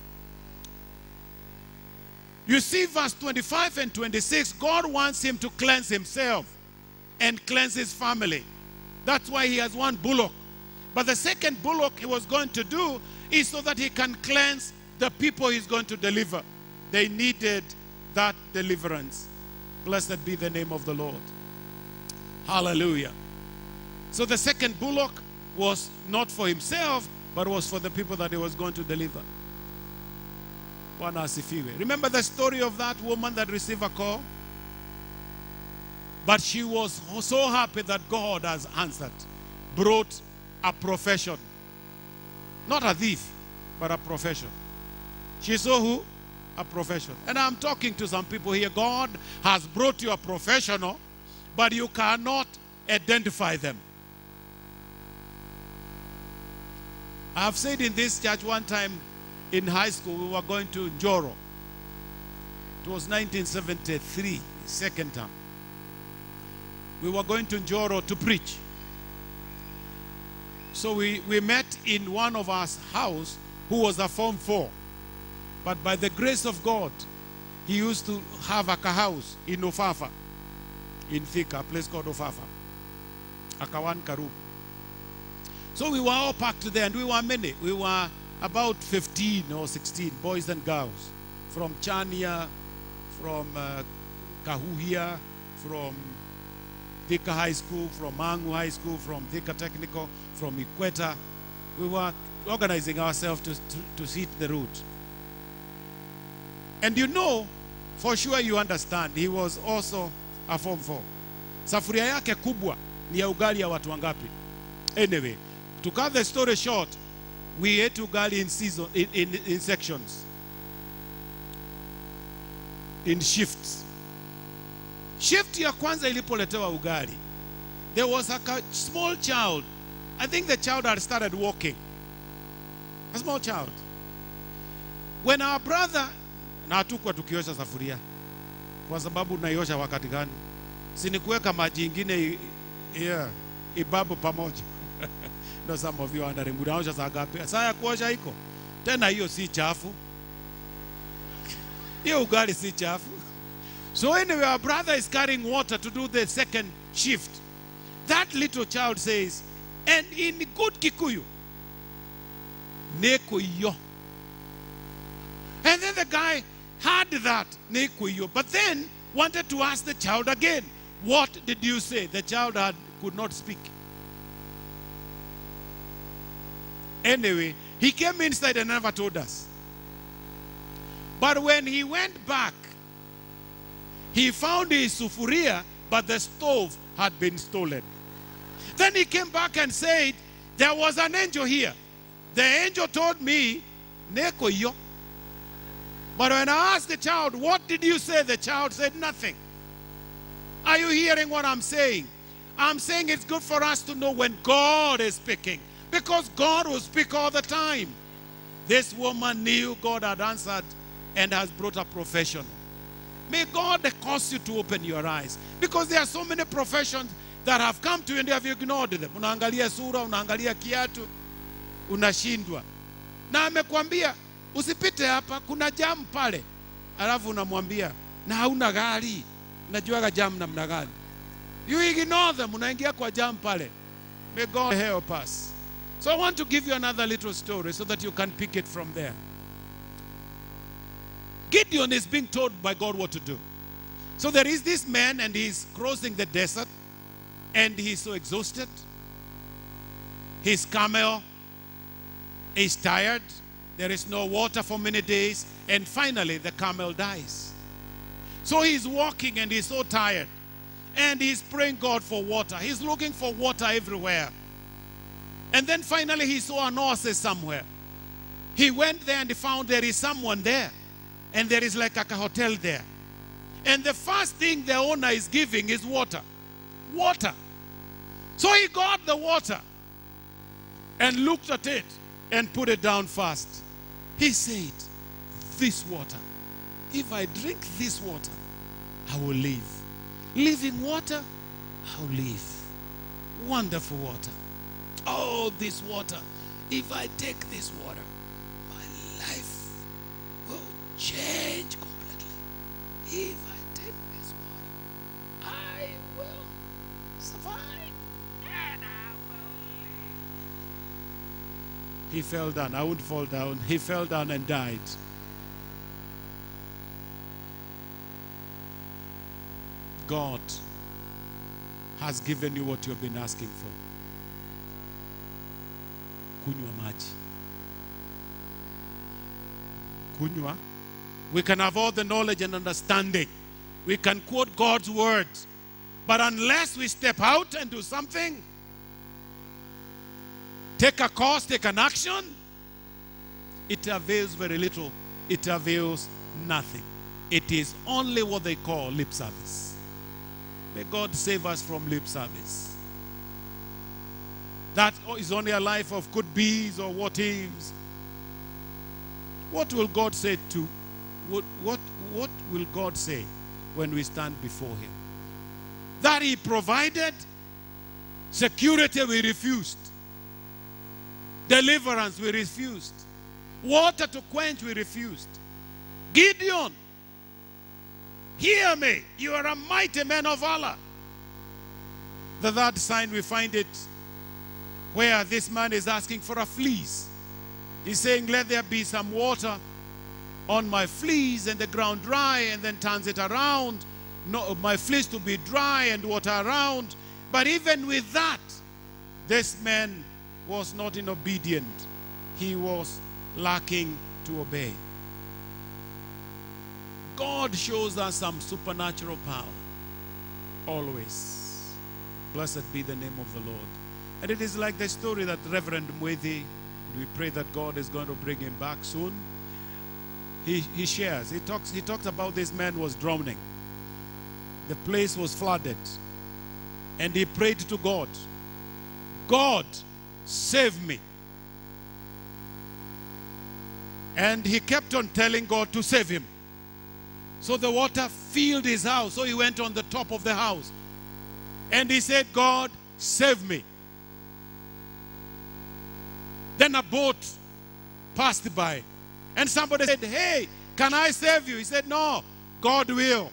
S1: You see, verse twenty-five and twenty-six, God wants him to cleanse himself and cleanse his family. That's why he has one bullock. But the second bullock he was going to do is so that he can cleanse the people he's going to deliver. They needed that deliverance. Blessed be the name of the Lord. Hallelujah. So the second bullock was not for himself, but was for the people that he was going to deliver. Bwana asifiwe. Remember the story of that woman that received a call? But she was so happy that God has answered. Brought a profession. Not a thief, but a profession. She saw who? A profession. And I'm talking to some people here. God has brought you a professional, but you cannot identify them. I have said in this church one time in high school, we were going to Njoro. It was nineteen seventy-three, second term. We were going to Njoro to preach. So we, we met in one of our house who was a form four. But by the grace of God, he used to have a house in Ofafa, in Thika, a place called Ofafa. Akawan Karub. So we were all packed there, and we were many. We were about fifteen or sixteen, boys and girls, from Chania, from uh, Kahuhia, from Thika High School, from Mangu High School, from Thika Technical, from Ikweta. We were organizing ourselves to, to, to hit the route. And you know, for sure you understand, he was also a form four. Safuria yake kubwa ni ya ugali ya watu wangapi? Anyway, to cut the story short, we ate ugali in season, in, in, in sections, in shifts. Shift ya kwanza ilipoletewa ugali, there was a small child. I think the child had started walking. A small child. When our brother, na hatukuwa tukiosha safuria, kwa sababu naiosha wakati gani? Si ni kuweka maji ingine, yeah, ibabu pamoja. No, some of you are wondering, unaosha saa ngapi? Saa ya kuosha iko. Tena hiyo si chafu. Hiyo ugali si chafu. So anyway, our brother is carrying water to do the second shift. That little child says, and in good Kikuyu, neko iyo. And then the guy heard that, neko iyo, but then wanted to ask the child again, what did you say? The child had, could not speak. Anyway, he came inside and never told us. But when he went back, he found his sufuria, but the stove had been stolen. Then he came back and said, there was an angel here. The angel told me, neko iyo. But when I asked the child, what did you say? The child said nothing. Are you hearing what I'm saying? I'm saying it's good for us to know when God is speaking, because God will speak all the time. This woman knew God had answered and has brought a profession. May God cause you to open your eyes, because there are so many professions that have come to you and you have ignored them. Unaangalia sura, unaangalia kiatu, unashindwa. Na amekwambia usipite hapa, kuna jam pale. Alafu unamwambia na hauna gari. Unajuaga jam namna gani? You ignore them, unaingia kwa jam pale. May God help us. So I want to give you another little story so that you can pick it from there. Gideon is being told by God what to do. So there is this man, and he's crossing the desert, and he's so exhausted. His camel is tired. There is no water for many days, and finally the camel dies. So he's walking and he's so tired, and he's praying God for water. He's looking for water everywhere. And then finally he saw an oasis somewhere. He went there and he found there is someone there. And there is like a hotel there. And the first thing the owner is giving is water. Water. So he got the water and looked at it and put it down fast. He said, this water, if I drink this water, I will live. Living water, I will live. Wonderful water. Oh, this water, if I take this water, my life will change completely. If I take this water, I will survive and I will live. He fell down. I wouldn't fall down. He fell down and died. God has given you what you've been asking for. Kunywa maji. Kunywa. We can have all the knowledge and understanding. We can quote God's word. But unless we step out and do something, take a course, take an action, it avails very little. It avails nothing. It is only what they call lip service. May God save us from lip service. That is only a life of could be's or what ifs. What will God say to, what, what, what will God say when we stand before him? That he provided, security we refused. Deliverance we refused. Water to quench we refused. Gideon, hear me, you are a mighty man of valor. The third sign we find it where this man is asking for a fleece. He's saying, let there be some water on my fleece and the ground dry, and then turns it around. No, my fleece to be dry and water around. But even with that, this man was not in obedient. He was lacking to obey. God shows us some supernatural power. Always. Blessed be the name of the Lord. And it is like the story that Reverend Mwedi, we pray that God is going to bring him back soon. He, he shares, he talks, he talks about this man was drowning. The place was flooded. And he prayed to God, God, save me. And he kept on telling God to save him. So the water filled his house. So he went on the top of the house. And he said, God, save me. Then a boat passed by. And somebody said, hey, can I save you? He said, no, God will.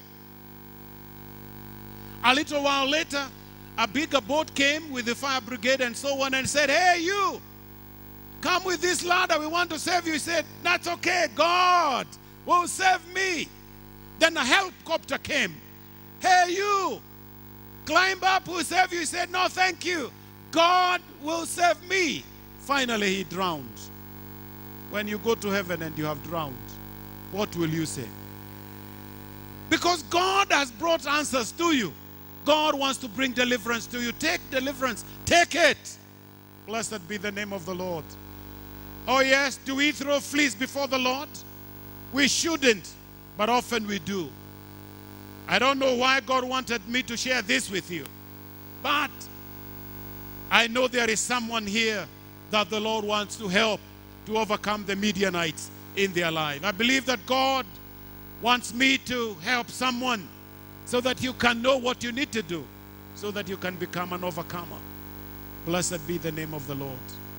S1: A little while later, a bigger boat came with the fire brigade and so on and said, hey, you, come with this ladder. We want to save you. He said, that's okay. God will save me. Then a helicopter came. Hey, you, climb up. We'll save you. He said, no, thank you. God will save me. Finally, he drowned. When you go to heaven and you have drowned, what will you say? Because God has brought answers to you. God wants to bring deliverance to you. Take deliverance. Take it. Blessed be the name of the Lord. Oh yes, do we throw fleas before the Lord? We shouldn't, but often we do. I don't know why God wanted me to share this with you, but I know there is someone here that the Lord wants to help to overcome the Midianites in their life. I believe that God wants me to help someone so that you can know what you need to do, so that you can become an overcomer. Blessed be the name of the Lord.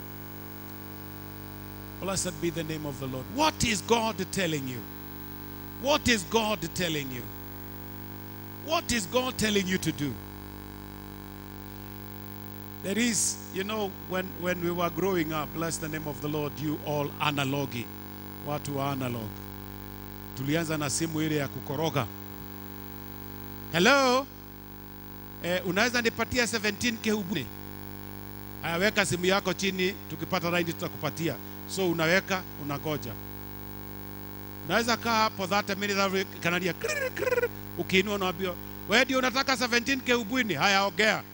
S1: Blessed be the name of the Lord. What is God telling you? What is God telling you? What is God telling you to do? There is, you know, when, when we were growing up, bless the name of the Lord, you all analogi. Watu wa analog. Tulianza na simu ile ya kukoroga. Hello? Eh, unaweza nipatia seventeen K ubuni? Ayaweka simu yako chini, tukipata line tutakupatia. So unaweka, unagoja. Unaweza kaa hapo thirty minutes kanalia. Ukiinua unaambiwa, wewe ndio unataka seventeen K ubuni? Haya, ongea.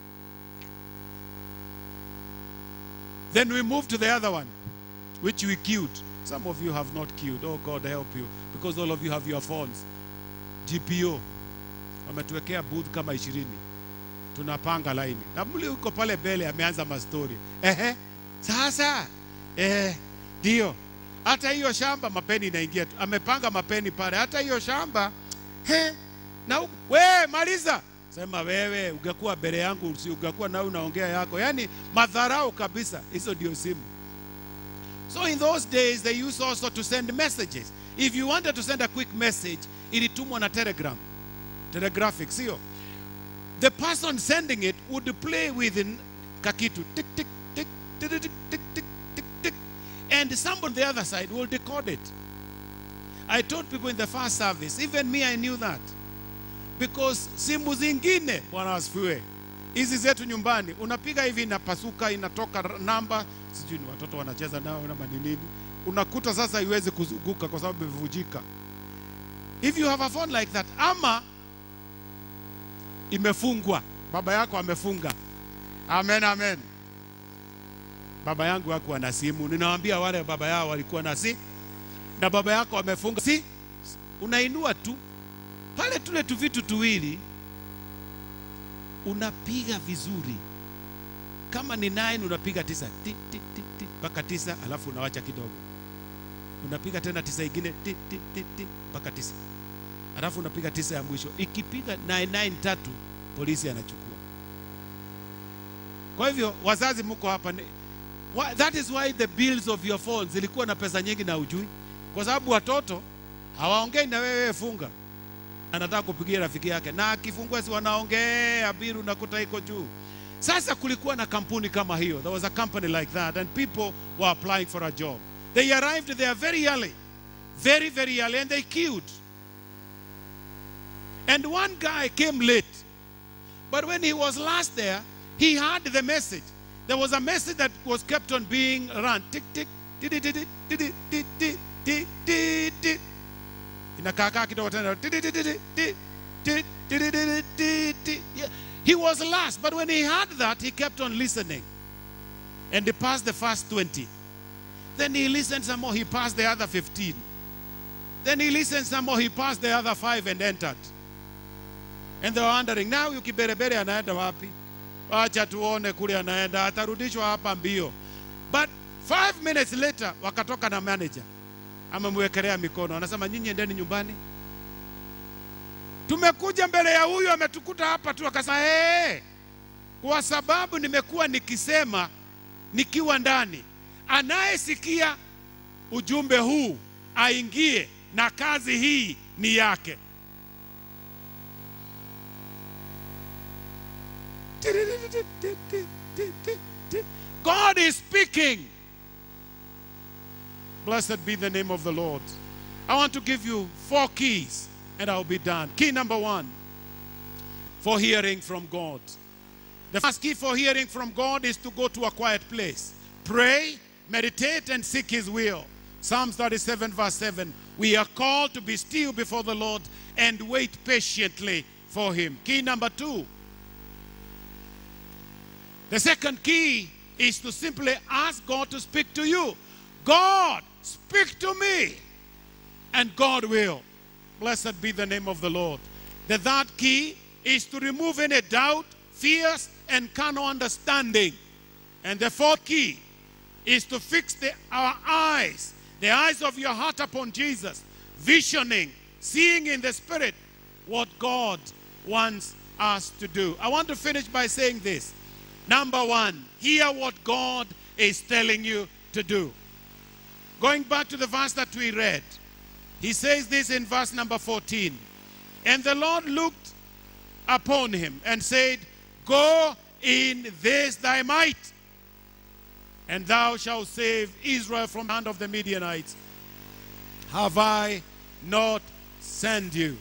S1: Then we move to the other one, which we queued. Some of you have not queued. Oh, God help you. Because all of you have your phones. G P O. Wametuwekea booth kama ishirini. Tunapanga line. Na muli uko pale mbele ameanza mastori. Ehe. Sasa. Eh. Dio. Hata hiyo shamba mapeni inaingia tu. Amepanga mapeni pale. Hata hiyo shamba. He. Na we maliza. Sema wewe ungekuwa mbele yangu usi ungekuwa na unaongea yako. Yaani madharau kabisa. Hizo ndio simu. So in those days they used also to send messages. If you wanted to send a quick message, ilitumwa na telegram. Telegraphic, sio? The person sending it would play with kakitu tick tick tick tick tick tick tick tick tick, and someone on the other side will decode it. I told people in the first service, even me I knew that. Because simu zingine, Bwana asifiwe, hizi zetu nyumbani, unapiga hivi inapasuka, inatoka namba, sijui ni watoto wanacheza nao na manini, unakuta sasa iweze kuzunguka kwa sababu imevujika. If you have a phone like that, ama imefungwa, baba yako amefunga. Amen, amen. Baba yangu hakuwa na simu. Ninawaambia wale baba yao walikuwa na simu, na baba yako amefunga. Si unainua tu pale tule tu vitu tuwili, unapiga vizuri. Kama ni nine unapiga tisa, ti ti ti ti mpaka tisa, alafu unawacha kidogo. Unapiga tena tisa ingine, ti ti ti ti mpaka tisa. Alafu unapiga tisa ya mwisho. Ikipiga nine nine tatu, polisi anachukua. Kwa hivyo wazazi mko hapa, that is why the bills of your phones zilikuwa na pesa nyingi na ujui. Kwa sababu watoto hawaongei na wewe, funga. Anataka kupigia rafiki yake, na akifungua si wanaongea, bill unakuta iko juu. Sasa kulikuwa na kampuni kama hiyo. There was a company like that, and people were applying for a job. They arrived there very early, very, very early, and they queued. And one guy came late. But when he was last there, he heard the message. There was a message that was kept on being run. Tick, tick, tick, tick, tick, tick, tick, tick, tick, tick, tick, tick. Inakaa kidogo tena. Tick, tick, tick, tick, tick, tick, tick, tick, tick, tick. Yeah. He was last, but when he heard that, he kept on listening. And he passed the first twenty. Then he listened some more, he passed the other fifteen. Then he listened some more, he passed the other five and entered. And they were wondering, now yukiberebere anaenda wapi? Wacha tuone kule anaenda, atarudishwa hapa mbio. But five minutes later, wakatoka na manager. Amemwekelea mikono, anasema nyinyi endeni nyumbani. Tumekuja mbele ya huyu ametukuta hapa tu, akasema hey, kwa sababu nimekuwa nikisema nikiwa ndani, anayesikia ujumbe huu aingie na kazi hii ni yake. God is speaking. Blessed be the name of the Lord. I want to give you four keys and I'll be done. Key number one, for hearing from God. The first key for hearing from God is to go to a quiet place. Pray, meditate, and seek His will. Psalms thirty-seven verse seven. We are called to be still before the Lord and wait patiently for Him. Key number two. The second key is to simply ask God to speak to you. God, speak to me. And God will. Blessed be the name of the Lord. The third key is to remove any doubt, fears, and carnal understanding. And the fourth key is to fix the, our eyes, the eyes of your heart upon Jesus, visioning, seeing in the Spirit what God wants us to do. I want to finish by saying this. Number one, hear what God is telling you to do. Going back to the verse that we read, he says this in verse number fourteen. And the Lord looked upon him and said, go in this thy might, and thou shalt save Israel from the hand of the Midianites. Have I not sent you?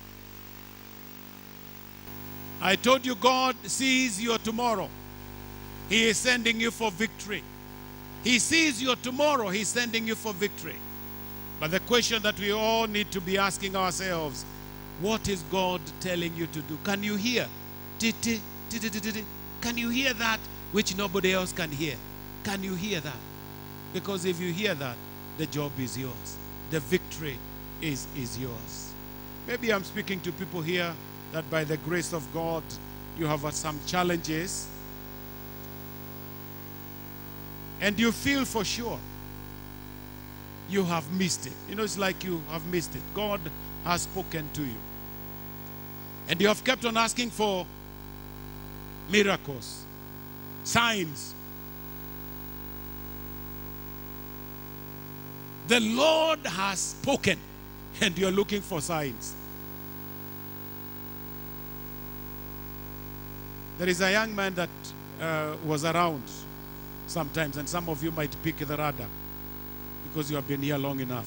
S1: I told you God sees your tomorrow. He is sending you for victory. He sees your tomorrow. He's sending you for victory. But the question that we all need to be asking ourselves, what is God telling you to do? Can you hear? Can you hear that which nobody else can hear? Can you hear that? Because if you hear that, the job is yours. The victory is, is yours. Maybe I'm speaking to people here that by the grace of God, you have uh, some challenges. And you feel for sure you have missed it. You know, it's like you have missed it. God has spoken to you. And you have kept on asking for miracles, signs. The Lord has spoken, and you're looking for signs. There is a young man that uh, was around sometimes, and some of you might pick the radar because you have been here long enough.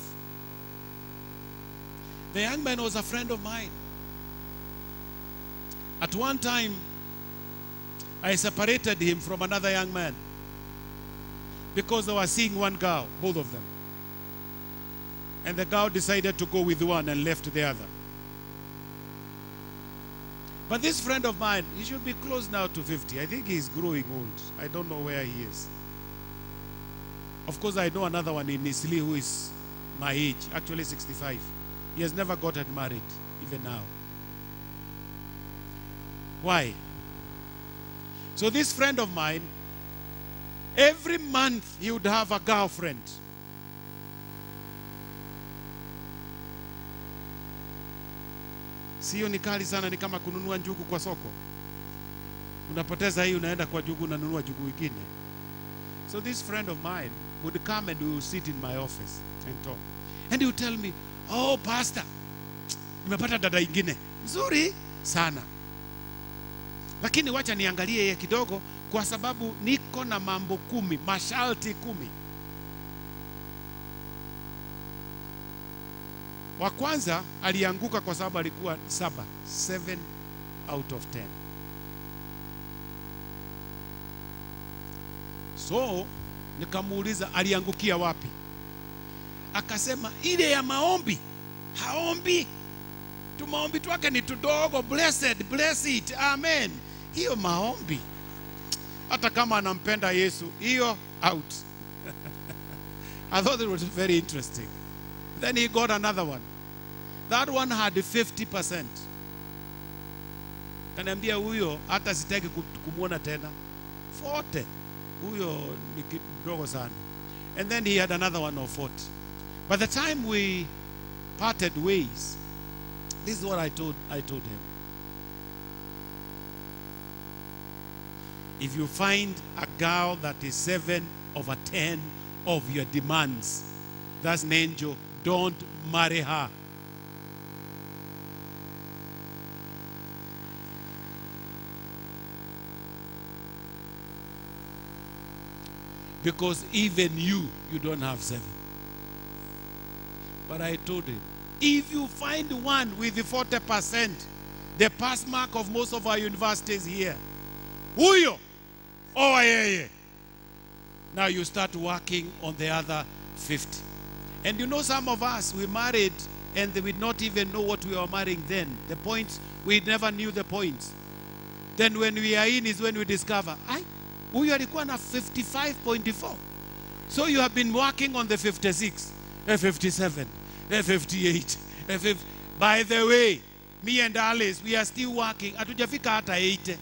S1: The young man was a friend of mine. At one time, I separated him from another young man because they were seeing one girl, both of them. And the girl decided to go with one and left the other. But this friend of mine, he should be close now to fifty. I think he's growing old. I don't know where he is. Of course, I know another one in Nisli who is my age, actually sixty-five. He has never gotten married, even now. Why? So this friend of mine, every month he would have a girlfriend. Sio ni kali sana, ni kama kununua njugu kwa soko. Unapoteza hii, unaenda kwa njugu, unanunua njugu ingine. So this friend of mine would come and we would sit in my office and talk. And he would tell me, oh pastor, nimepata dada ingine. Nzuri sana. lakini wacha niangalie yeye kidogo, kwa sababu niko na mambo kumi, masharti kumi. Wa kwanza alianguka kwa sababu alikuwa saba, seven out of ten. So nikamuuliza aliangukia wapi? Akasema ile ya maombi. Haombi, tu maombi twake ni tudogo. Blessed, bless it, amen. Hiyo maombi, hata kama anampenda Yesu, hiyo out. I thought it was very interesting. Then he got another one. That one had fifty percent. Kaniambia huyo hata sitaki kumuona tena. forty. Huyo ni kidogo sana. And then he had another one of forty. By the time we parted ways, this is what I told I told him. If you find a girl that is seven over ten of your demands, that's an angel, don't marry her. Because even you, you don't have seven. But I told him, if you find one with the forty percent, the pass mark of most of our universities here, huyo, oh yeah, yeah. Now you start working on the other fifty. And you know, some of us, we married and they would not even know what we were marrying then. The points, we never knew the points. Then when we are in is when we discover, I, huyo alikuwa na fifty-five point four. So you have been working on the fifty-six, a fifty-seven, a fifty-eight, a fifty. By the way, me and Alice, we are still working. Hatujafika hata eighty.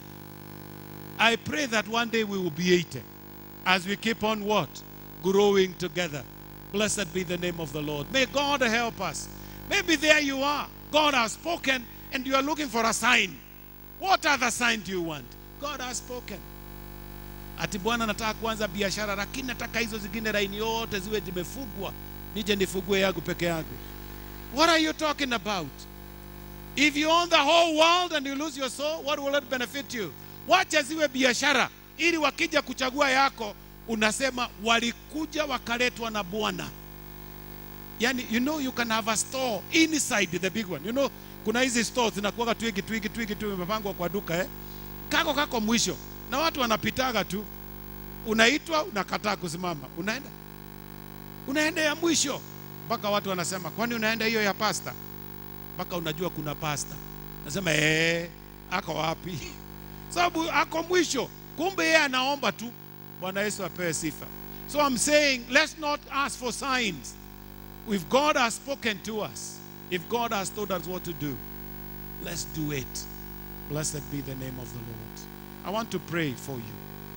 S1: I pray that one day we will be eighty. As we keep on what? Growing together. Blessed be the name of the Lord. May God help us. Maybe there you are. God has spoken and you are looking for a sign. What other sign do you want? God has spoken. Ati Bwana nataka kuanza biashara, lakini nataka hizo zingine laini yote ziwe zimefugwa, nije nifugue yangu peke yangu. What are you talking about? If you own the whole world and you lose your soul, what will it benefit you? Wacha ziwe biashara, ili wakija kuchagua yako, unasema walikuja wakaletwa na Bwana. Yani, you know, you can have a store inside the big one. You know, kuna hizi stores zinakuwa twigi twigi twigi tu imepangwa kwa duka eh. Kako kako mwisho. Na watu wanapitaga tu. Unaitwa, unakataa kusimama. Unaenda. Unaenda ya mwisho. Mpaka watu wanasema, kwani unaenda hiyo ya pasta? Mpaka unajua kuna pasta. Nasema eh, ako wapi? Sababu ako mwisho. Kumbe yeye anaomba tu. Bwana Yesu apewe sifa. So I'm saying, let's not ask for signs. If God has spoken to us, if God has told us what to do, let's do it. Blessed be the name of the Lord. I want to pray for you.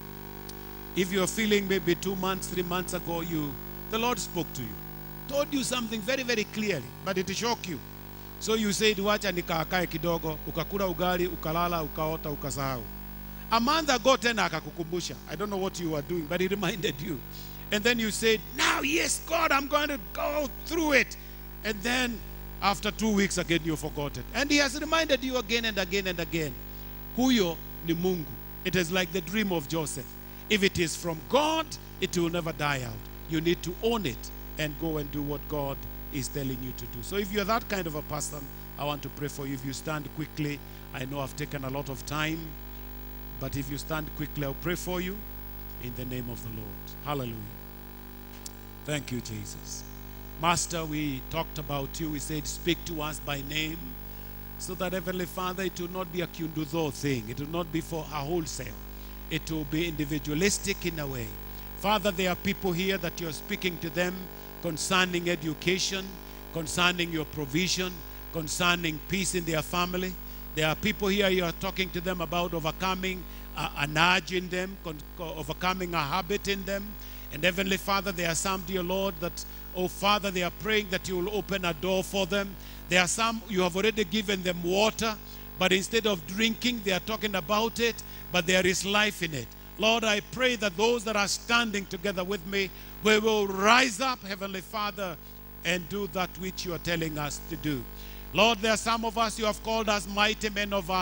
S1: If you're feeling maybe two months, three months ago, you the Lord spoke to you, told you something very, very clearly, but it shocked you. So you said, wacha nikaakae kidogo, ukakula ugali, ukalala, ukaota, ukasahau. A month ago tena akakukumbusha. I don't know what you were doing, but he reminded you. And then you said, now, yes, God, I'm going to go through it. And then after two weeks again, you forgot it. And he has reminded you again and again and again. Huyo ni Mungu. It is like the dream of Joseph. If it is from God, it will never die out. You need to own it and go and do what God is telling you to do. So if you're that kind of a person, I want to pray for you. If you stand quickly, I know I've taken a lot of time, but if you stand quickly, I'll pray for you in the name of the Lord. Hallelujah. Thank you, Jesus. Master, we talked about you. We said, speak to us by name, so that, Heavenly Father, it will not be a kunduzo thing. It will not be for a wholesale. It will be individualistic in a way. Father, there are people here that you're speaking to them concerning education, concerning your provision, concerning peace in their family. There are people here you are talking to them about overcoming a, an urge in them, con- overcoming a habit in them. And Heavenly Father, there are some, dear Lord, that, oh Father, they are praying that you will open a door for them. There are some, you have already given them water, but instead of drinking, they are talking about it, but there is life in it. Lord, I pray that those that are standing together with me, we will rise up, Heavenly Father, and do that which you are telling us to do. Lord, there are some of us, you have called us mighty men of valor.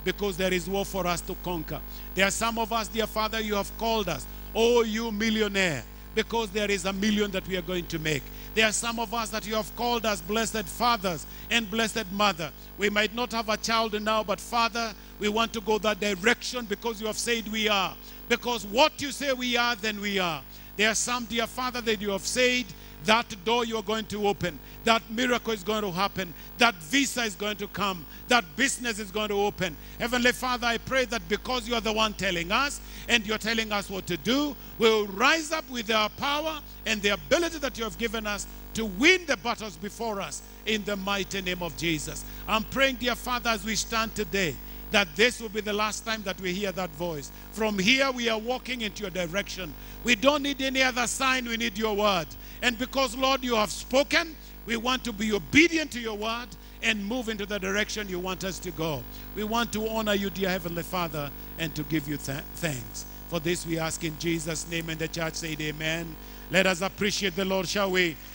S1: because there is war for us to conquer. There are some of us, dear Father, you have called us, oh, you millionaire, because there is a million that we are going to make. There are some of us that you have called us blessed fathers and blessed mother. We might not have a child now, but Father, we want to go that direction because you have said we are. Because what you say we are, then we are. There are some, dear Father, that you have said that door you are going to open. That miracle is going to happen. That visa is going to come. That business is going to open. Heavenly Father, I pray that because you are the one telling us and you're telling us what to do, we'll rise up with our power and the ability that you have given us to win the battles before us in the mighty name of Jesus. I'm praying, dear Father, as we stand today, that this will be the last time that we hear that voice. From here, we are walking into your direction. We don't need any other sign. We need your word. And because, Lord, you have spoken, we want to be obedient to your word and move into the direction you want us to go. We want to honor you, dear Heavenly Father, and to give you th thanks. For this we ask in Jesus' name, and the church said amen. Let us appreciate the Lord, shall we?